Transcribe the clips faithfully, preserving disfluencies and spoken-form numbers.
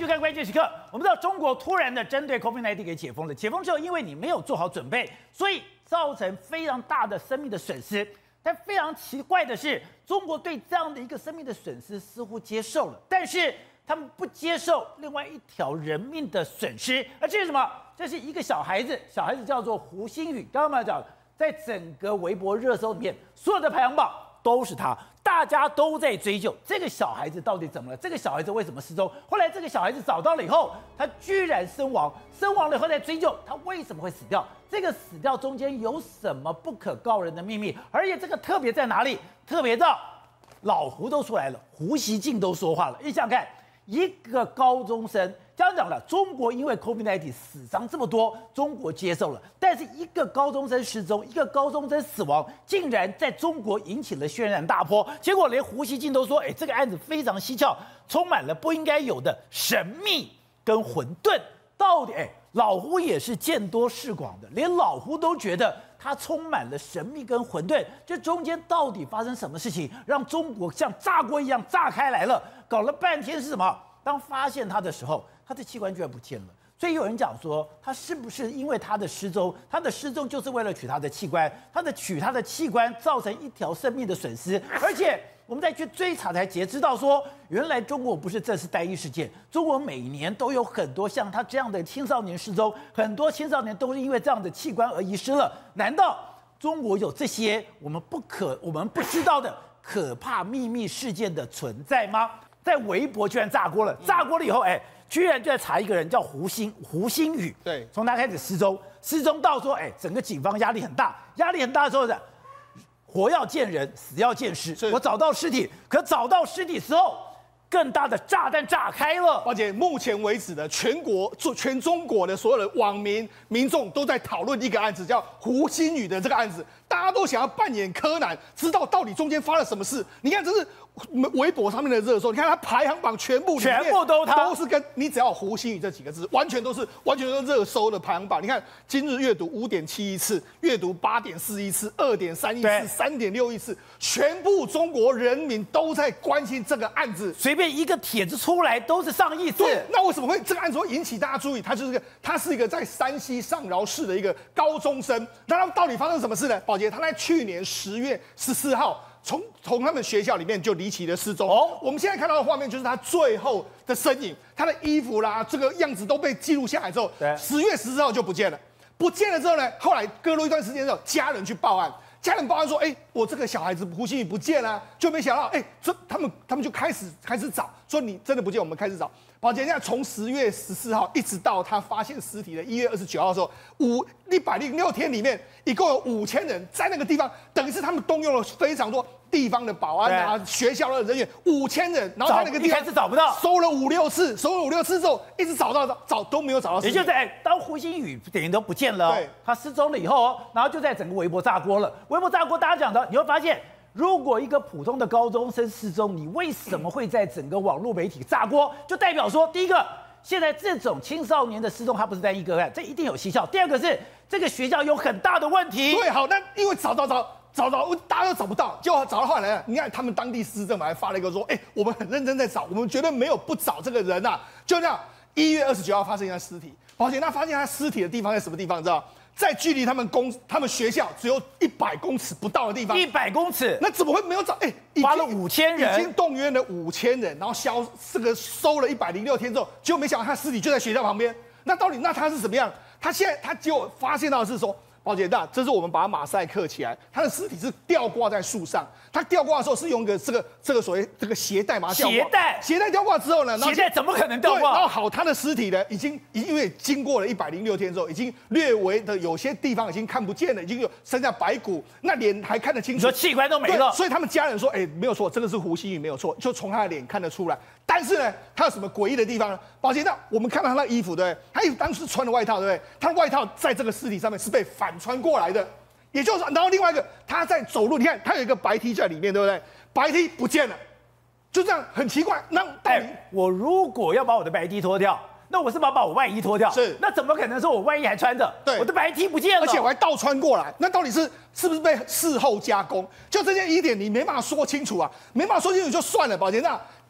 去看关键时刻。我们知道中国突然的针对 COVID 十九 给解封了，解封之后，因为你没有做好准备，所以造成非常大的生命的损失。但非常奇怪的是，中国对这样的一个生命的损失似乎接受了，但是他们不接受另外一条人命的损失。而这是什么？这是一个小孩子，小孩子叫做胡鑫宇。刚刚我们讲，在整个微博热搜里面，所有的排行榜都是他。大家都在追究这个小孩子到底怎么了？这个小孩子为什么失踪？后来这个小孩子找到了以后，他居然身亡，身亡了以后再追究他为什么会死掉？这个死掉中间有什么不可告人的秘密？而且这个特别在哪里？特别到老胡都出来了，胡锡进都说话了。你想想看，一个高中生。这样讲了，中国因为 COVID 十九 死伤这么多，中国接受了，但是一个高中生失踪，一个高中生死亡，竟然在中国引起了轩然大波。结果连胡锡进都说：“哎，这个案子非常蹊跷，充满了不应该有的神秘跟混沌。到底，哎，老胡也是见多识广的，连老胡都觉得他充满了神秘跟混沌。这中间到底发生什么事情，让中国像炸锅一样炸开来了？搞了半天是什么？当发现他的时候。”他的器官居然不见了，所以有人讲说，他是不是因为他的失踪，他的失踪就是为了取他的器官，他的取他的器官造成一条生命的损失，而且我们再去追查才截知道说，原来中国不是这是单一事件，中国每年都有很多像他这样的青少年失踪，很多青少年都是因为这样的器官而遗失了。难道中国有这些我们不可、我们不知道的可怕秘密事件的存在吗？在微博居然炸锅了，炸锅了以后，哎。居然就在查一个人叫胡鑫胡鑫宇， 对， 从他开始失踪，失踪到说，哎，整个警方压力很大，压力很大的时候的，活要见人，死要见尸。我找到尸体，可找到尸体之后，更大的炸弹炸开了。 而且目前为止的全国、全中国的所有的网民民众都在讨论一个案子，叫胡鑫宇的这个案子，大家都想要扮演柯南，知道到底中间发生了什么事。你看，这是。微博上面的热搜，你看它排行榜全部全部都它都是跟你只要胡鑫宇这几个字，完全都是完全都是热搜的排行榜。你看今日阅读五点七亿次，阅读八点四亿次，二点三亿次，三点六亿次，全部中国人民都在关心这个案子。 随便一个帖子出来都是上亿次。 那为什么会这个案子会引起大家注意？他就是个，他是一个在山西上饶市的一个高中生。那他到底发生什么事呢？宝杰，他在去年十月十四号。从从他们学校里面就离奇的失踪。哦，我们现在看到的画面就是他最后的身影，他的衣服啦，这个样子都被记录下来之后，十月十四号就不见了。不见了之后呢，后来隔了一段时间之后，家人去报案，家人报案说，哎，我这个小孩子胡鑫宇不见了，就没想到，哎，这他们他们就开始开始找，说你真的不见，我们开始找。宝杰，现在从十月十四号一直到他发现尸体的一月二十九号的时候，五一百零六天里面，一共有五千人在那个地方，等于是他们动用了非常多地方的保安啊、学校的人员，五千人，然后在那个地方一开始找不到， 搜了五六次，搜了五六次之后，一直找到找找都没有找到尸体。 也就在当胡鑫宇等于都不见了、哦，对，他失踪了以后哦，然后就在整个微博炸锅了。微博炸锅，大家讲的，你会发现。如果一个普通的高中生失踪，你为什么会在整个网络媒体炸锅？就代表说，第一个，现在这种青少年的失踪，它不是单一个案，这一定有蹊跷。第二个是这个学校有很大的问题。 对，好，那因为找找找找找，大家都找不到，结果找到后来，你看他们当地市政府还发了一个说，哎、欸，我们很认真在找，我们绝对没有不找这个人啊。就这样，一月二十九号发现一下尸体，而且他发现他尸体的地方在什么地方，你知道？在距离他们公、他们学校只有一百公尺不到的地方， 一百公尺， 那怎么会没有找？哎、 欸，花了五千人， 已经动员了五千人，然后消这个收了一百零六天之后，结果没想到他尸体就在学校旁边。那到底那他是怎么样？他现在他结果发现到的是说，宝姐大，这是我们把马赛克起来，他的尸体是吊挂在树上。他吊挂的时候是用一个这个这个所谓这个鞋带嘛， 鞋带鞋带吊挂之后呢， 鞋带怎么可能吊挂？ 然后好，他的尸体呢，已经因为经过了一百零六天之后，已经略微的有些地方已经看不见了，已经有剩下白骨，那脸还看得清楚， 你说器官都没了。 所以他们家人说，哎、欸，没有错，这个是胡鑫宇，没有错，就从他的脸看得出来。但是呢，他有什么诡异的地方呢？宝杰，那我们看到他的衣服，对不对？他衣服当时穿的外套，对不对？他的外套在这个尸体上面是被反穿过来的。也就是说，然后另外一个，他在走路，你看他有一个白 T 在里面，对不对？白 T 不见了，就这样很奇怪。那到底、 欸、我如果要把我的白 T 脱掉，那我是把把我外衣脱掉， 是那怎么可能说我外衣还穿着？ 对， 我的白 T 不见了， 而且我还倒穿过来，那到底是是不是被事后加工？就这些疑点你没办法说清楚啊，没办法说清楚就算了，宝杰那。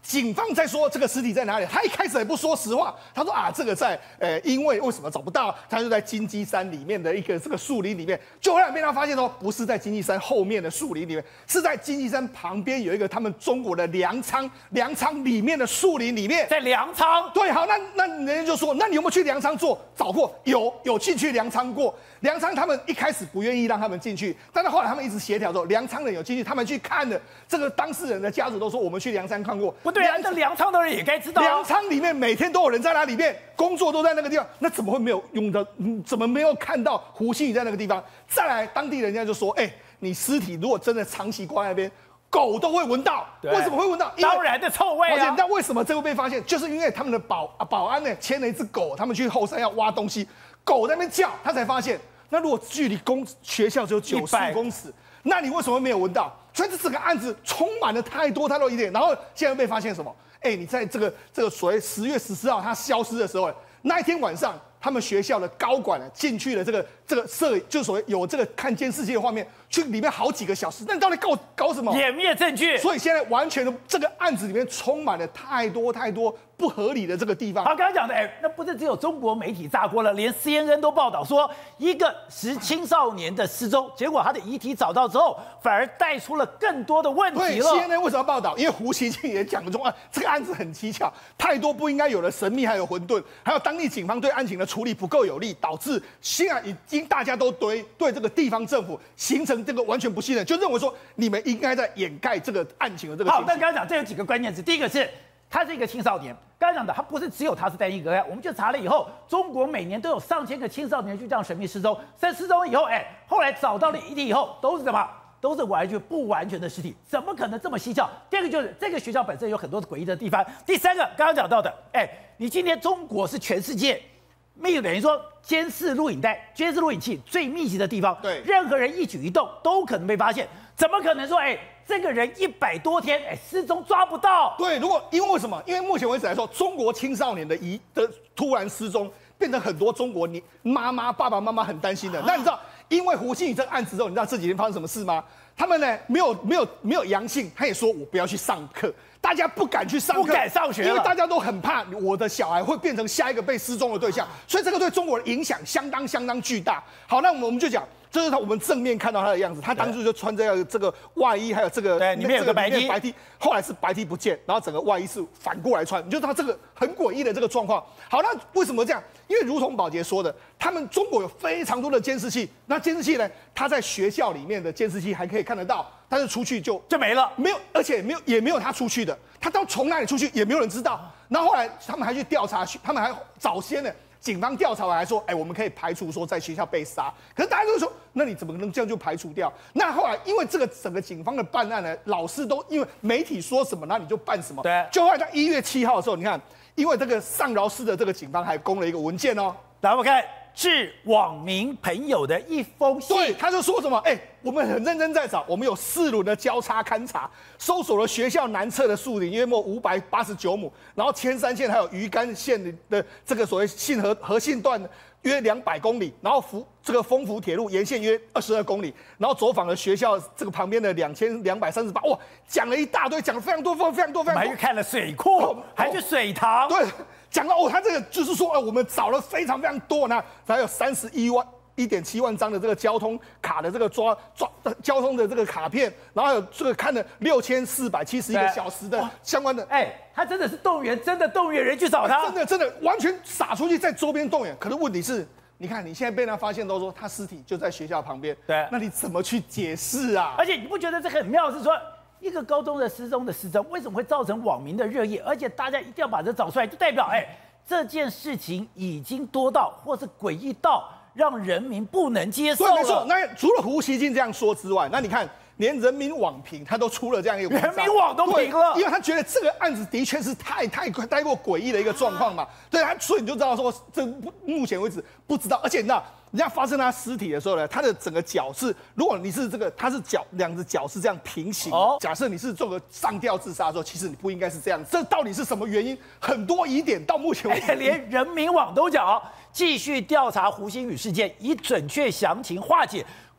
警方在说这个尸体在哪里，他一开始也不说实话，他说啊，这个在呃，因为为什么找不到？他就在金鸡山里面的一个这个树林里面，就后来被他发现说，不是在金鸡山后面的树林里面，是在金鸡山旁边有一个他们中国的粮仓，粮仓里面的树林里面， 在粮仓。 对，好，那那人家就说，那你有没有去粮仓做找过？有，有进去粮仓过。粮仓他们一开始不愿意让他们进去，但是后来他们一直协调之后，粮仓人有进去，他们去看了，这个当事人的家属都说我们去粮仓看过。 不对啊，那粮仓的人也该知道、啊。 粮仓里面每天都有人在那里面工作，都在那个地方，那怎么会没有用的？嗯，怎么没有看到胡鑫宇在那个地方？再来，当地人家就说，哎、欸，你尸体如果真的长期挂在那边，狗都会闻到。为什么会闻到？ 当然的臭味啊！ 那为什么这会被发现？就是因为他们的保保安呢牵了一只狗，他们去后山要挖东西，狗在那边叫，他才发现。那如果距离公学校只有九十公尺，那你为什么没有闻到？所以这整个案子充满了太多太多疑点。然后现在被发现什么？哎、欸，你在这个这个所谓十月十四号他消失的时候，那一天晚上，他们学校的高管呢进去了这个这个摄，就所谓有这个看监视器的画面，去里面好几个小时。那你到底搞搞什么？ 湮灭证据。 所以现在完全的这个案子里面充满了太多太多不合理的这个地方。 他刚刚讲的，哎、欸，那不是只有中国媒体炸锅了，连 C N N 都报道说，一个十青少年的失踪，结果他的遗体找到之后，反而带出了更多的问题了。 对 ，C N N 为什么要报道？因为胡锡进也讲了中啊，这个案子很蹊跷，太多不应该有的神秘还有混沌，还有当地警方对案情的处理不够有力，导致现在已经大家都对对这个地方政府形成这个完全不信任，就认为说你们应该在掩盖这个案情的这个。 好，但刚刚讲这有几个关键词，第一个是。他是一个青少年，刚才讲的，他不是只有他是单一个案，我们就查了以后，中国每年都有上千个青少年就这样神秘失踪，在失踪以后，哎，后来找到了遗体以后，都是什么？都是完全不完全的尸体，怎么可能这么蹊跷？第二个就是这个学校本身有很多诡异的地方，第三个刚刚讲到的，哎，你今天中国是全世界密等于说监视录影带、监视录影器最密集的地方， 对， 任何人一举一动都可能被发现，怎么可能说，哎？这个人一百多天，哎，失踪抓不到。 对，如果因为为什么？因为目前为止来说，中国青少年的遗的突然失踪，变成很多中国你妈妈、爸爸妈妈很担心的。啊、那你知道，因为胡鑫宇这个案子之后，你知道这几天发生什么事吗？他们呢没有没有没有阳性，他也说我不要去上课，大家不敢去上课， 不敢上学了， 因为大家都很怕我的小孩会变成下一个被失踪的对象，所以这个对中国的影响相当相当巨大。好，那我们就讲。这是他我们正面看到他的样子，他当初就穿这个这个外衣，还有这个对，里面有个白 T， 白 T， 后来是白 T 不见，然后整个外衣是反过来穿，你就知道这个很诡异的这个状况。好，那为什么这样？因为如同宝杰说的，他们中国有非常多的监视器，那监视器呢，他在学校里面的监视器还可以看得到，但是出去就就没了， 没有，而且没有也没有他出去的，他到从哪里出去也没有人知道。然后后来他们还去调查，他们还早先呢。警方调查完还说，哎、欸，我们可以排除说在学校被杀，可是大家都说，那你怎么能这样就排除掉？那后来因为这个整个警方的办案呢，老师都因为媒体说什么，那你就办什么。 对， 就后来在一月七号的时候，你看，因为这个上饶市的这个警方还公了一个文件哦， 来我们看致网民朋友的一封信， 对，他就说什么，哎、欸，我们很认真在找，我们有四轮的交叉勘查，搜索了学校南侧的树林约莫五百八十九亩，然后千山县还有鱼干县的这个所谓信和和信段约两百公里，然后福这个丰福铁路沿线约二十二公里，然后走访了学校这个旁边的两千两百三十八，哇，讲了一大堆，讲了非常多，非常非常多，非常多， 还去看了水库，哦、还去水塘， 对。讲到哦，他这个就是说，呃，我们找了非常非常多呢，还有三十一万一点七万张的这个交通卡的这个抓抓交通的这个卡片，然后还有这个看了六千四百七十一个小时的相关的， 哎、欸，他真的是动员，真的动员人去找他， 真的真的完全撒出去在周边动员。可是问题是，你看你现在被他发现，都说他尸体就在学校旁边， 对， 那你怎么去解释啊？ 而且你不觉得这很妙？是说。一个高中的失踪的失踪，为什么会造成网民的热议？而且大家一定要把这找出来，就代表哎、欸，这件事情已经多到，或是诡异到，让人民不能接受了。 对，没错。那除了胡锡进这样说之外，那你看，连人民网评他都出了这样一个文章， 人民网都评了， 因为他觉得这个案子的确是太太太过诡异的一个状况嘛。对，他所以你就知道说，这目前为止不知道，而且你知道。人家发现他尸体的时候呢，他的整个脚是，如果你是这个，他是脚两只脚是这样平行。哦，假设你是做个上吊自杀的时候，其实你不应该是这样。这到底是什么原因？很多疑点到目前为止， 欸、连人民网都讲，继续调查胡鑫宇事件，以准确详情化解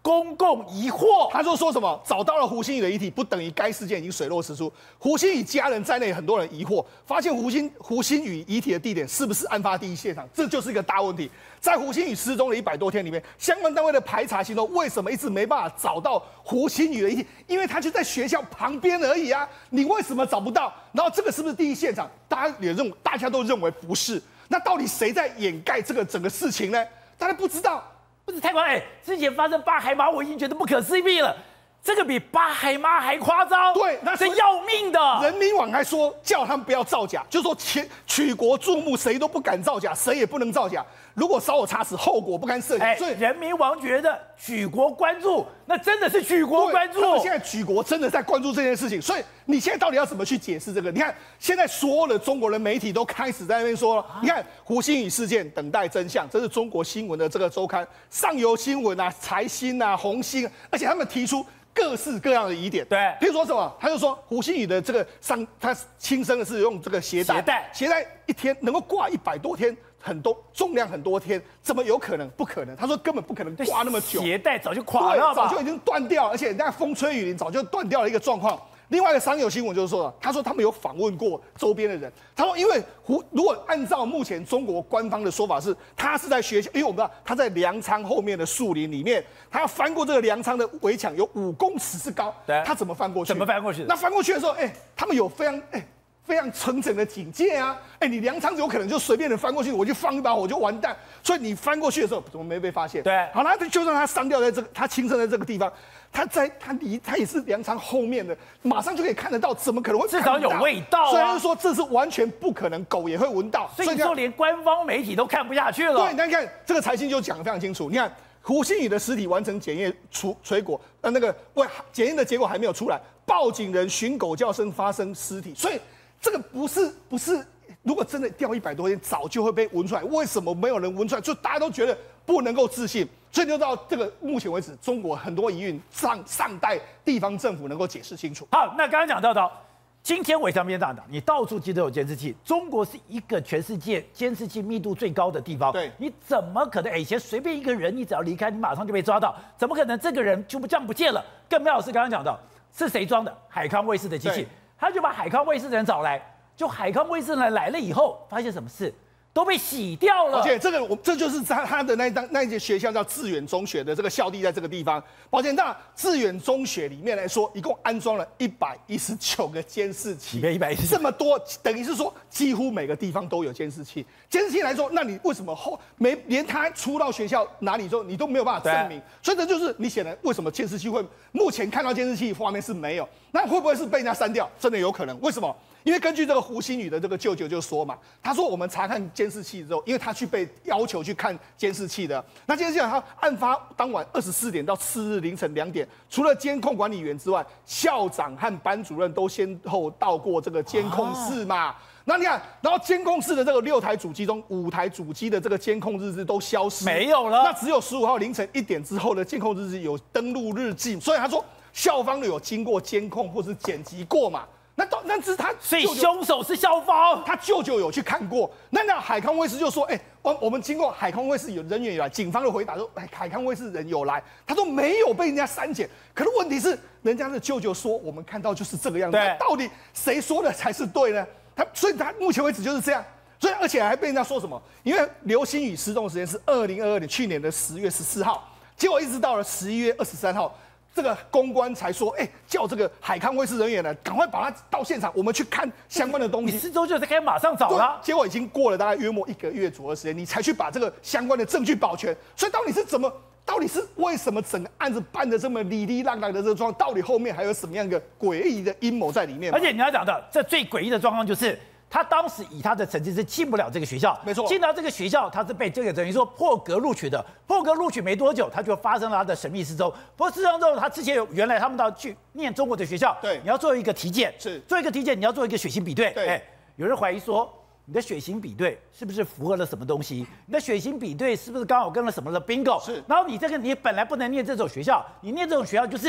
公共疑惑。 他就说什么找到了胡鑫宇的遗体，不等于该事件已经水落石出。胡鑫宇家人在内很多人疑惑，发现胡鑫胡鑫宇遗体的地点是不是案发第一现场？这就是一个大问题。在胡鑫宇失踪的一百多天里面，相关单位的排查行动为什么一直没办法找到胡鑫宇的遗体？因为他就在学校旁边而已啊，你为什么找不到？然后这个是不是第一现场？大家也认，大家都认为不是。那到底谁在掩盖这个整个事情呢？大家不知道。 不是太夸张，哎，之前发生八海马，我已经觉得不可思议了。这个比八海马还夸张， 对，那是要命的。 人民网还说叫他们不要造假，就说取取国注目，谁都不敢造假，谁也不能造假。如果稍有差池，后果不堪设想。 所以人民网觉得举国关注，那真的是举国关注。 他们现在举国真的在关注这件事情，所以你现在到底要怎么去解释这个？你看，现在所有的中国的媒体都开始在那边说了，啊、你看胡鑫宇事件等待真相，这是中国新闻的这个周刊，上游新闻啊、财新啊、红星，而且他们提出各式各样的疑点。 对， 譬如说什么，他就说胡鑫宇的这个上，他轻生的是用这个鞋带， 鞋带， 鞋带一天能够挂一百多天。很多重量很多天，怎么有可能？不可能！他说根本不可能挂那么久， 鞋带早就垮了， 早就已经断掉，而且那风吹雨淋，早就断掉了一个状况。另外一个商有新闻就是说了，他说他们有访问过周边的人，他说因为胡如果按照目前中国官方的说法是，他是在学校，因为我们知道他在粮仓后面的树林里面，他要翻过这个粮仓的围墙，有五公尺之高，他怎么翻过去？ 怎么翻过去？ 那翻过去的时候，哎、欸，他们有非常哎。欸非常诚恳的警戒啊！哎，你粮仓有可能就随便的翻过去，我就放一把火就完蛋。所以你翻过去的时候，怎么没被发现？ 对， 好，那就算他伤掉在这个，他轻生在这个地方，他在他离他也是粮仓后面的，马上就可以看得到，怎么可能会至少有味道啊？ 所以他就说这是完全不可能，狗也会闻到。 所以你说连官方媒体都看不下去了。 对，那你看这个财经就讲得非常清楚，你看。胡鑫宇的尸体完成检验出垂果，呃，那个喂检验的结果还没有出来，报警人寻狗叫声发生尸体，所以这个不是不是，如果真的掉一百多天，早就会被闻出来，为什么没有人闻出来？就大家都觉得不能够置信，所以就到这个目前为止，中国很多疑云上上待地方政府能够解释清楚。 好，那刚刚讲到的。今天伪商边大党，你到处其实都有监视器。中国是一个全世界监视器密度最高的地方。 对， 你怎么可能？以前随便一个人，你只要离开，你马上就被抓到，怎么可能这个人就不这样不见了？更妙的是刚刚讲到是谁装的？海康威视的机器，他就把海康威视的人找来，就海康威视的人来了以后，发现什么事？都被洗掉了。 而且这个我这就是他他的那当那一间学校叫致远中学的这个校地在这个地方。抱歉，那致远中学里面来说，一共安装了一百一十九个监视器， 一百一十这么多，等于是说几乎每个地方都有监视器。监视器来说，那你为什么后没连他出到学校哪里之后，你都没有办法证明？所以这就是你显然为什么监视器会目前看到监视器画面是没有，那会不会是被人家删掉？真的有可能？为什么？因为根据这个胡鑫宇的这个舅舅就说嘛，他说我们查看监视器之后，因为他去被要求去看监视器的，那监视器他案发当晚二十四点到次日凌晨两点，除了监控管理员之外，校长和班主任都先后到过这个监控室嘛。啊、那你看，然后监控室的这个六台主机中，五台主机的这个监控日志都消失， 没有了。 那只有十五号凌晨一点之后的监控日志有登录日记，所以他说校方有经过监控或是剪辑过嘛。那到那是他， 所以凶手是校方， 他舅舅有去看过。那那海康威视就说，哎、欸，我我们经过海康威视有人员有来，警方的回答说，哎，海康威视人有来，他说没有被人家删减。可是问题是，人家的舅舅说我们看到就是这个样子，到底谁说的才是对呢？他所以他目前为止就是这样，所以而且还被人家说什么？因为刘星宇失踪的时间是二零二二年去年的十月十四号，结果一直到了十一月二十三号。这个公关才说，哎、欸，叫这个海康威视人员呢，赶快把他到现场，我们去看相关的东西。 你失踪就该马上找他， 结果已经过了大概约莫一个月左右的时间，你才去把这个相关的证据保全。所以到底是怎么？到底是为什么整个案子办的这么哩哩浪浪的这个状况？到底后面还有什么样一个诡异的阴谋在里面？ 而且你要讲的，这最诡异的状况就是。他当时以他的成绩是进不了这个学校， 没错， 进到这个学校他是被这个等于说破格录取的，破格录取没多久，他就发生了他的神秘失踪。不过失踪之后，他之前有原来他们到去念中国的学校， 对， 你要做一个体检， 是做一个体检，你要做一个血型比对， 对， 哎，有人怀疑说你的血型比对是不是符合了什么东西？你的血型比对是不是刚好跟了什么的 bingo？ 是， 然后你这个你本来不能念这种学校，你念这种学校就是。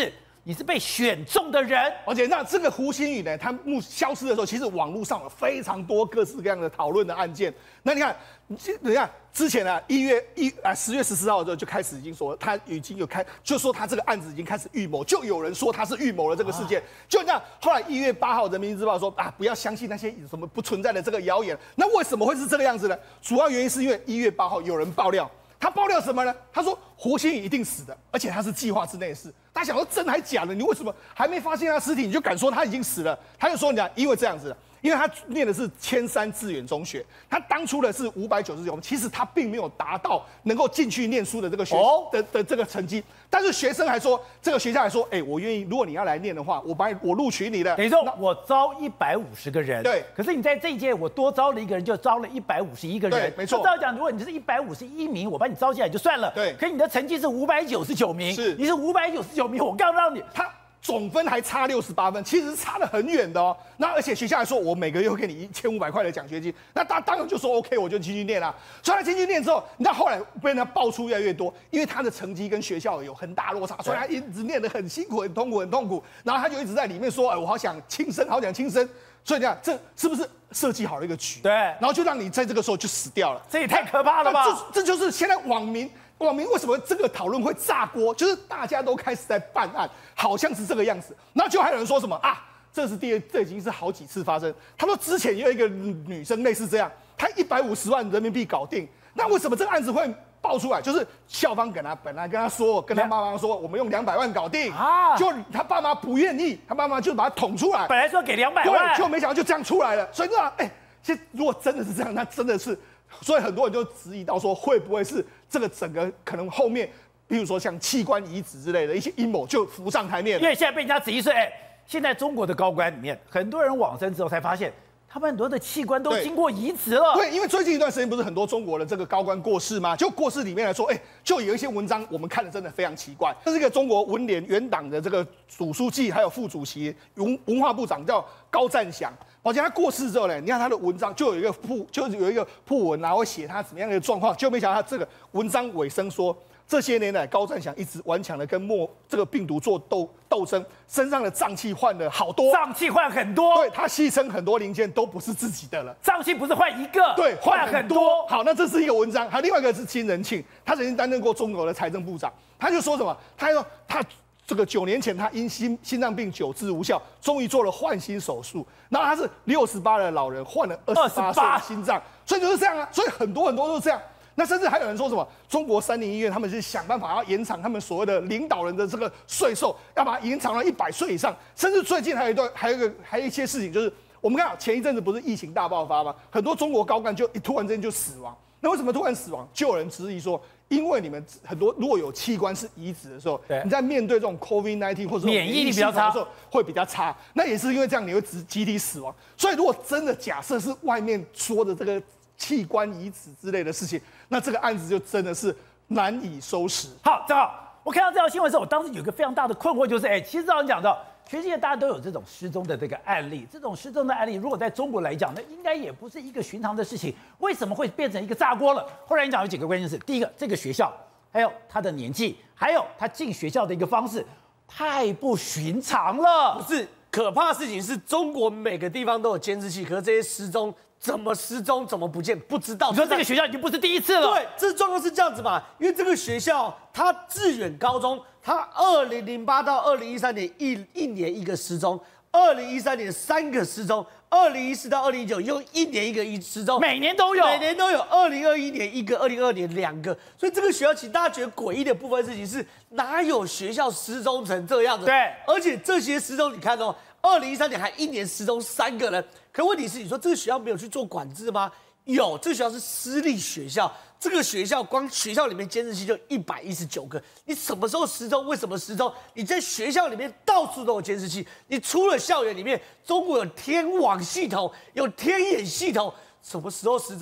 你是被选中的人。 而且那这个胡鑫宇呢，他目消失的时候，其实网络上有非常多各式各样的讨论的案件。那你看，你看之前啊，一月一啊十月十四号的时候就开始已经说他已经有开，就说他这个案子已经开始预谋，就有人说他是预谋了这个事件。啊、就那后来一月八号，人民日报说啊，不要相信那些什么不存在的这个谣言。那为什么会是这个样子呢？主要原因是因为一月八号有人爆料。他爆料什么呢？他说胡鑫宇一定死的，而且他是计划之内的事。大家想说真还假的？你为什么还没发现他尸体，你就敢说他已经死了？他就说你看，因为这样子。因为他念的是千山志远中学，他当初的是五百九十九分，其实他并没有达到能够进去念书的这个学、哦、的的这个成绩，但是学生还说，这个学校还说，哎、欸，我愿意，如果你要来念的话，我把你我录取你的。 等于说我招一百五十个人， 对， 可是你在这一届我多招了一个人，就招了一百五十一个人， 对，没错。 照讲，如果你是一百五十一名，我把你招进来就算了， 对， 可你的成绩是五百九十九名， 是， 你是五百九十九名，我刚让你他。总分还差六十八分，其实差得很远的哦。那而且学校还说，我每个月会给你一千五百块的奖学金。那他当然就说 OK， 我就进去念啦。所以他进去念之后，你知道后来被他爆出越来越多，因为他的成绩跟学校有很大落差，所以他一直念得很辛苦、很痛苦、很痛苦。然后他就一直在里面说：“哎，我好想轻生，好想轻生。”所以你看，这是不是设计好了一个局？ 对， 然后就让你在这个时候就死掉了。 这也太可怕了吧！ 这这就是现在网民。网民为什么这个讨论会炸锅？就是大家都开始在办案，好像是这个样子。然后就还有人说什么啊，这是第二，这已经是好几次发生。他说之前有一个女生类似这样，她一百五十万人民币搞定。那为什么这个案子会爆出来？就是校方跟他本来跟他说，跟他妈妈说，我们用两百万搞定啊，就他爸妈不愿意，他妈妈就把他捅出来。 本来说给两百万， 对，就没想到就这样出来了。所以那哎，其实如果真的是这样，那真的是。所以很多人就质疑到说，会不会是这个整个可能后面，比如说像器官移植之类的一些阴谋就浮上台面了。 因为现在被人家质疑说，哎，现在中国的高官里面，很多人往生之后才发现，他们很多的器官都经过移植了。 对，因为最近一段时间不是很多中国的这个高官过世吗？就过世里面来说，哎，就有一些文章我们看的真的非常奇怪。这是一个中国文联原党的这个主书记还有副主席文文化部长叫高占祥。而且他过世之后呢，你看他的文章就有一个铺，就有一个铺文啊，会写他怎么样的状况，就没想到他这个文章尾声说，这些年来高占祥一直顽强的跟莫这个病毒做斗斗争，身上的脏器换了好多， 脏器换很多， 对他牺牲很多零件都不是自己的了， 脏器不是换一个， 对， 换很多。 好，那这是一个文章，还有另外一个是金仁庆，他曾经担任过中国的财政部长，他就说什么，他说他。这个九年前，他因心心脏病久治无效，终于做了换心手术。然后他是六十八的老人，换了二十八岁的心脏，所以就是这样啊。所以很多很多都是这样。那甚至还有人说什么，中国三菱医院他们是想办法要延长他们所谓的领导人的这个岁寿，要把它延长到一百岁以上。甚至最近还有一段，还有一个还有一些事情，就是我们看前一阵子不是疫情大爆发吗？很多中国高干就一突然之间就死亡。那为什么突然死亡？就有人质疑说，因为你们很多如果有器官是移植的时候，你在面对这种 COVID 十九 或者免疫力比较差的时候会比较差。那也是因为这样，你会集集体死亡。所以如果真的假设是外面说的这个器官移植之类的事情，那这个案子就真的是难以收拾。 好，正好我看到这条新闻的时候，我当时有一个非常大的困惑，就是哎，其实照你讲到。全世界大家都有这种失踪的这个案例，这种失踪的案例，如果在中国来讲，那应该也不是一个寻常的事情。为什么会变成一个炸锅了？后来你讲有几个关键字，第一个，这个学校，还有他的年纪，还有他进学校的一个方式，太不寻常了。 不是，可怕的事情是中国每个地方都有监视器，可是这些失踪怎么失踪，怎么不见，不知道。 你说这个学校已经不是第一次了。 对，这状况是这样子嘛？因为这个学校，它致远高中。他二零零八到二零一三年一一年一个失踪，二零一三年三个失踪，二零一四到二零一九又一年一个一失踪， 每年都有， 每年都有。二零二一年一个，二零二二年两个。所以这个学校，其实大家觉得诡异的部分事情是，哪有学校失踪成这样子？ 对， 而且这些失踪，你看哦，二零一三年还一年失踪三个人。可问题是，你说这个学校没有去做管制吗？有，这个学校是私立学校。这个学校光学校里面监视器就一百一十九个，你什么时候失踪？为什么失踪？你在学校里面到处都有监视器，你出了校园里面，中国有天网系统，有天眼系统，什么时候失踪？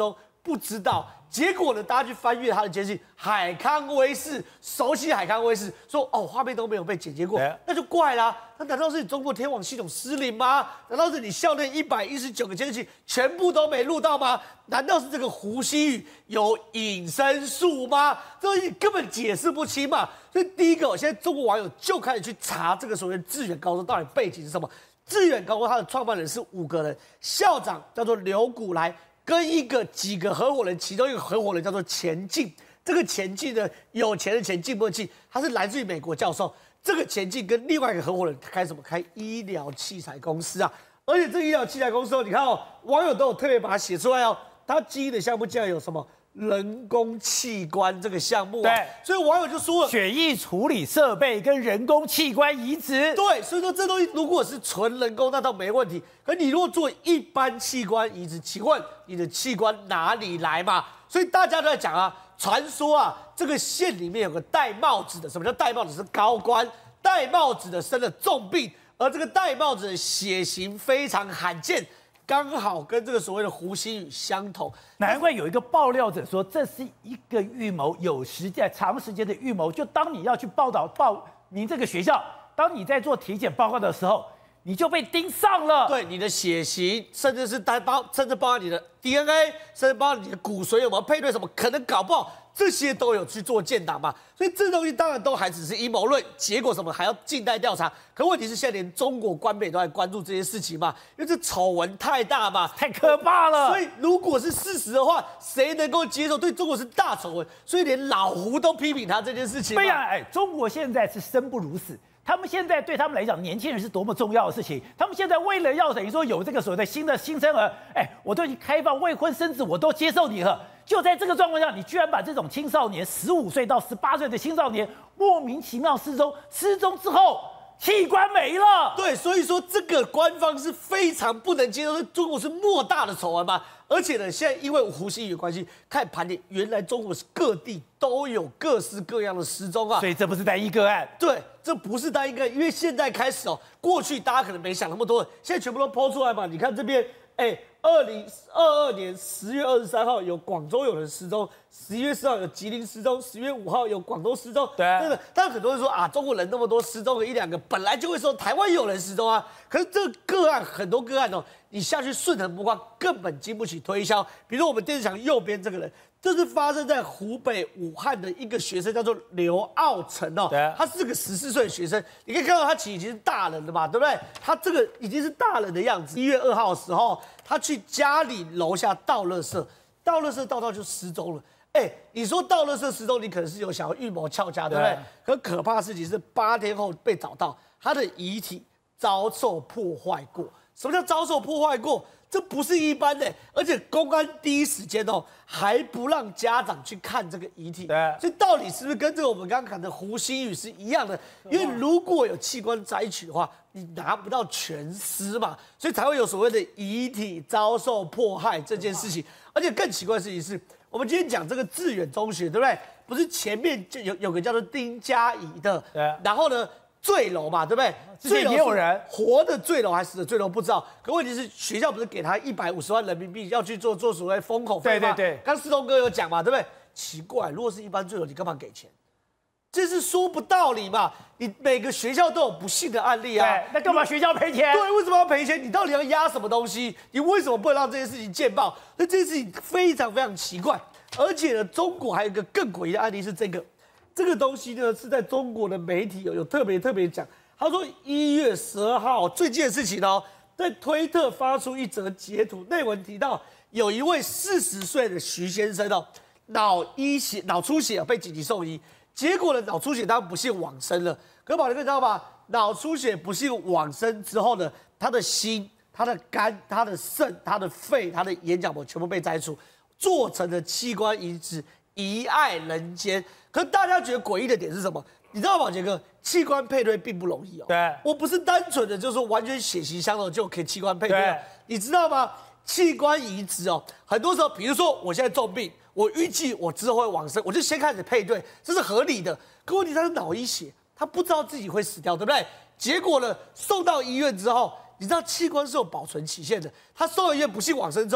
不知道。结果呢，大家去翻阅他的监视器，海康威视熟悉海康威视说，哦，画面都没有被剪接过，那就怪啦。那难道是你中国天网系统失灵吗？难道是你校内一百一十九个监视器全部都没录到吗？难道是这个胡锡宇有隐身术吗？这东西根本解释不清嘛。所以第一个，现在中国网友就开始去查这个所谓的致远高中到底背景是什么。致远高中它的创办人是五个人，校长叫做刘古来。跟一个几个合伙人，其中一个合伙人叫做钱进，这个钱进呢，有钱的钱，进步的进，他是来自于美国教授。这个钱进跟另外一个合伙人开什么？开医疗器材公司啊！而且这个医疗器材公司哦，你看哦，网友都有特别把它写出来哦。他经营的项目竟然有什么人工器官这个项目、啊？ 对， 所以网友就说了， 血液处理设备跟人工器官移植。 对，所以说这东西如果是纯人工，那倒没问题。可你如果做一般器官移植，请问你的器官哪里来嘛？所以大家都在讲啊，传说啊，这个县里面有个戴帽子的，什么叫戴帽子？是高官，戴帽子的生了重病，而这个戴帽子的血型非常罕见。刚好跟这个所谓的胡锡宇相同， 难怪有一个爆料者说这是一个预谋，有时间长时间的预谋。就当你要去报道报名这个学校，当你在做体检报告的时候，你就被盯上了。 对，你的血型，甚至是单包，甚至包含你的 D N A， 甚至包含你的骨髓有没有配对什么，可能搞不好这些都有去做建档嘛。所以这东西当然都还只是阴谋论，结果什么还要静待调查。可问题是现在连中国官媒都在关注这些事情嘛，因为这丑闻太大嘛， 太可怕了。 所以如果是事实的话，谁能够接受？对中国是大丑闻，所以连老胡都批评他这件事情。 对呀，哎，中国现在是生不如死。他们现在对他们来讲，年轻人是多么重要的事情。他们现在为了要等于说有这个所谓的新的新生儿，哎，我都已经开放未婚生子，我都接受你了。就在这个状况下，你居然把这种青少年十五岁到十八岁的青少年莫名其妙失踪，失踪之后器官没了。 对，所以说这个官方是非常不能接受，中国是莫大的丑闻嘛。而且呢，现在因为胡锡宇的关系，开始盘点，原来中国是各地都有各式各样的失踪啊， 所以这不是单一个案。 对，这不是单一个案，因为现在开始哦，过去大家可能没想那么多，现在全部都抛出来嘛。你看这边，哎，二零二二年十月二十三号有广州有人失踪，十一月四号有吉林失踪，十月五号有广东失踪。 对， 真的，但很多人说啊，中国人那么多，失踪了一两个，本来就会说台湾有人失踪啊。可是这个个案很多个案哦，你下去顺藤摸瓜，根本经不起推销。比如我们电视墙右边这个人，这是发生在湖北武汉的一个学生，叫做刘傲成哦，他是个十四岁的学生，你可以看到他其实已经是大人了嘛，对不对？他这个已经是大人的样子。一月二号的时候，他去家里楼下倒垃圾，倒垃圾倒到就失踪了。哎，你说倒垃圾失踪，你可能是有想要预谋撬家，对不对？可可怕的事情是八天后被找到，他的遗体遭受破坏过。什么叫遭受破坏过？这不是一般的，而且公安第一时间哦，还不让家长去看这个遗体。 对， 所以到底是不是跟这个我们刚刚看的胡锡宇是一样的？因为如果有器官摘取的话，你拿不到全尸嘛，所以才会有所谓的遗体遭受迫害这件事情。而且更奇怪的事情是，我们今天讲这个致远中学，对不对？不是前面就有有个叫做丁佳怡的， 对， 然后呢？坠楼嘛，对不对？ 之前也有人活的坠楼还是死的坠楼，不知道。可问题是，学校不是给他一百五十万人民币要去做做所谓封口费吗？ 对对对。 刚世东哥有讲嘛，对不对？奇怪，如果是一般坠楼，你干嘛给钱？这是说不道理嘛。你每个学校都有不幸的案例啊， 对，那干嘛学校赔钱？ 对，为什么要赔钱？你到底要压什么东西？你为什么不能让这件事情见报？那这件事情非常非常奇怪。而且呢，中国还有一个更诡异的案例是这个。这个东西呢是在中国的媒体有有特别特别讲，他说一月十二号最近的事情哦，在推特发出一则截图，内文提到有一位四十岁的徐先生哦，脑溢血、脑出血被紧急送医，结果呢脑出血当然不幸往生了。可宝，你知道吗？脑出血不幸往生之后呢，他的心、他的肝、他的肾、他的肺、他的眼角膜全部被摘除，做成了器官移植，遗爱人间。可是大家觉得诡异的点是什么？你知道吗，宝杰哥？器官配对并不容易哦。 对， 我不是单纯的就是说完全血型相同就可以器官配对。对，你知道吗？器官移植哦，很多时候，比如说我现在重病，我预计我之后会往生，我就先开始配对，这是合理的。可问题他是脑溢血，他不知道自己会死掉，对不对？结果呢，送到医院之后，你知道器官是有保存期限的，他送到医院不幸往生之后，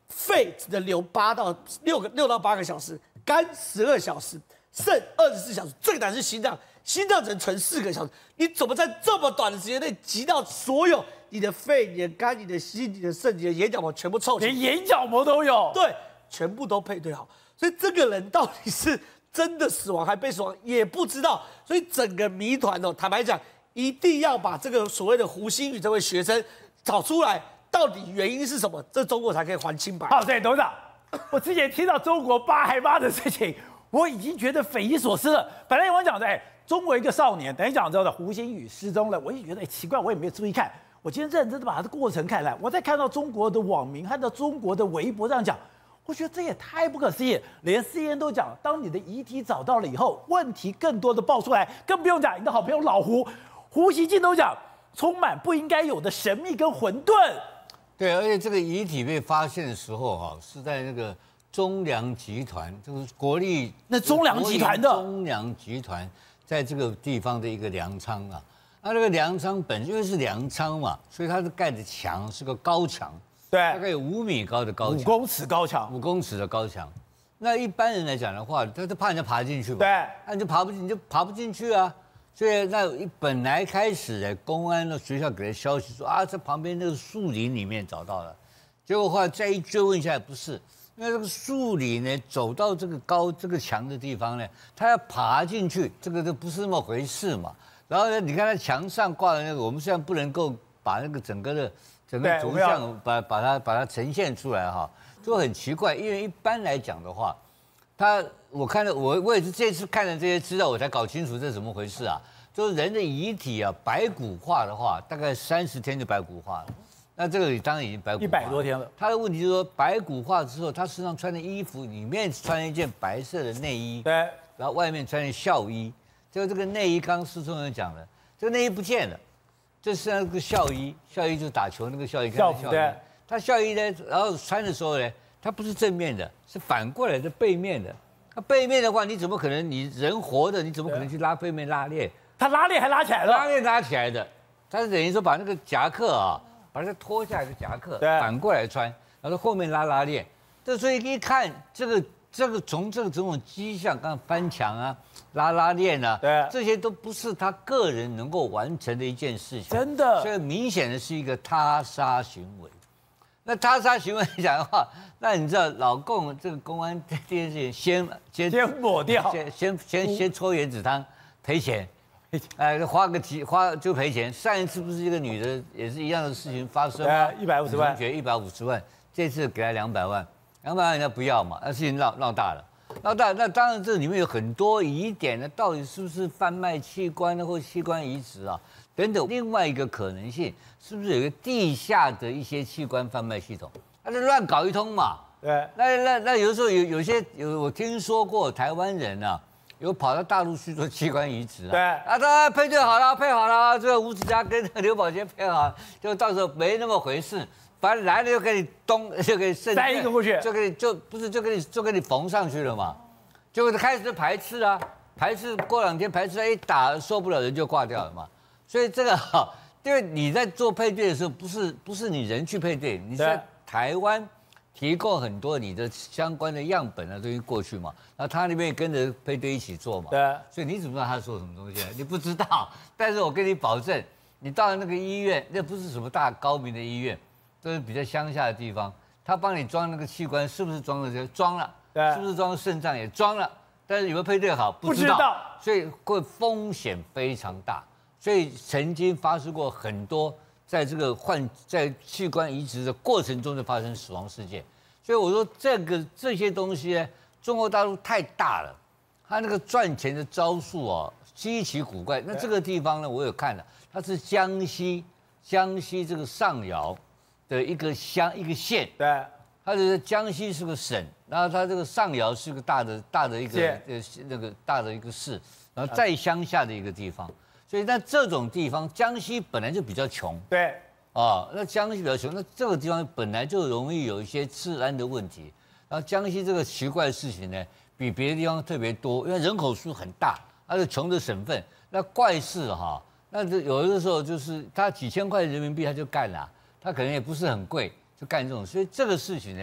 肺只能留八到六个六到八个小时，肝十二小时，肾二十四小时，最难是心脏，心脏只能存四个小时。你怎么在这么短的时间内集到所有你的肺、你的肝、你的心、你的肾、你的眼角膜全部凑齐， 连眼角膜都有？ 对，全部都配对好。所以这个人到底是真的死亡还被死亡也不知道。所以整个谜团哦，坦白讲，一定要把这个所谓的胡星宇这位学生找出来。到底原因是什么？这中国才可以还清白。 好，对，董事长，我之前听到中国八孩妈的事情，我已经觉得匪夷所思了。本来我讲的，哎，中国一个少年，等一讲之后的胡星宇失踪了，我也觉得哎奇怪，我也没有注意看。我今天认真的把他的过程看来，我再看到中国的网民，看到中国的微博这样讲，我觉得这也太不可思议。连 C N N 都讲，当你的遗体找到了以后，问题更多的爆出来，更不用讲你的好朋友老胡，胡锡进都讲，充满不应该有的神秘跟混沌。 对，而且这个遗体被发现的时候，哈，是在那个中粮集团，就是国立那中粮集团的中粮集团在这个地方的一个粮仓啊。那这个粮仓本因为是粮仓嘛，所以它是盖的墙是个高墙， 对， 大概有五米高的高墙， 五公尺高墙， 五公尺的高墙。那一般人来讲的话，他就怕人家爬进去嘛， 对， 那你就爬不进，你就爬不进去啊。所以那本来开始的公安的学校给他消息说啊，在旁边那个树林里面找到了，结果后来再一追问下来，不是，因为这个树林呢，走到这个高这个墙的地方呢，他要爬进去，这个就不是那么回事嘛。然后呢，你看他墙上挂的那个，我们虽然不能够把那个整个的整个图像把把它把它呈现出来哈，就很奇怪，因为一般来讲的话。他，我看了，我我也是这次看了这些资料，我才搞清楚这是怎么回事啊。就是人的遗体啊，白骨化的话，大概三十天就白骨化了。那这个当然已经白骨化一百多天了。 他的问题就是说，白骨化之后，他身上穿的衣服里面穿一件白色的内衣， 对， 然后外面穿的校衣。就这个内衣，刚刚施聪人讲了，这个内衣不见了，这是那个校衣，校衣就是打球那个校衣， 校服对。 他校衣呢，然后穿的时候呢。它不是正面的，是反过来的背面的。那背面的话，你怎么可能？你人活的，你怎么可能去拉背面拉链？ 他拉链还拉起来了， 拉链拉起来的，他是等于说把那个夹克啊，把它脱下来的夹克反过来穿，然后后面拉拉链。这所以一看这个这个从这个种种迹象，刚刚翻墙啊、拉拉链啊， 对， 这些都不是他个人能够完成的一件事情。 真的， 所以明显的是一个他杀行为。那他杀行为来讲的话，那你知道老共这个公安这件事情先先先抹掉， 先先先先抽原子汤赔钱，哎，花个几花就赔钱。上一次不是一个女的也是一样的事情发生吗？ 一百五十万， 同学一百五十万，这次给他两百万，两百万人家不要嘛，那事情闹闹大了，闹大那当然这里面有很多疑点呢，到底是不是贩卖器官呢，或器官移植啊？等等，另外一个可能性是不是有一个地下的一些器官贩卖系统？他就乱搞一通嘛。 对。 那那那有时候有有些有我听说过台湾人啊，有跑到大陆去做器官移植啊。 对。 啊，他配对好了，配好了，这个吴子嘉跟刘宝杰配好，就到时候没那么回事，反正来了就给你咚就给你塞一个过去， 就给你就不是就给你就给你缝上去了嘛。结果开始就排斥啊，排斥过两天排斥一打受不了人就挂掉了嘛。所以这个哈，因为你在做配对的时候，不是不是你人去配对，你在台湾提供很多你的相关的样本啊东西过去嘛，然后他那边跟着配对一起做嘛， 对， 所以你怎么知道他做什么东西？你不知道，但是我跟你保证，你到了那个医院，那不是什么大高明的医院，都是比较乡下的地方，他帮你装那个器官，是不是装了这装了？ 对， 是不是装肾脏也装了？但是有没有配对好，不知道， 不知道， 所以会风险非常大。所以曾经发生过很多在这个换在器官移植的过程中就发生死亡事件，所以我说这个这些东西呢，中国大陆太大了，它那个赚钱的招数哦稀奇古怪。那这个地方呢，我有看了，它是江西江西这个上饶的一个乡一个县， 对， 它的江西是个省，然后它这个上饶是个大的大的一个呃那个大的一个市，然后再乡下的一个地方。所以在这种地方，江西本来就比较穷， 对， 啊，那江西比较穷，那这个地方本来就容易有一些治安的问题。然后江西这个奇怪的事情呢，比别的地方特别多，因为人口数很大，它是穷的省份。那怪事哈，那这有的时候就是他几千块人民币他就干了，他可能也不是很贵，就干这种。所以这个事情呢，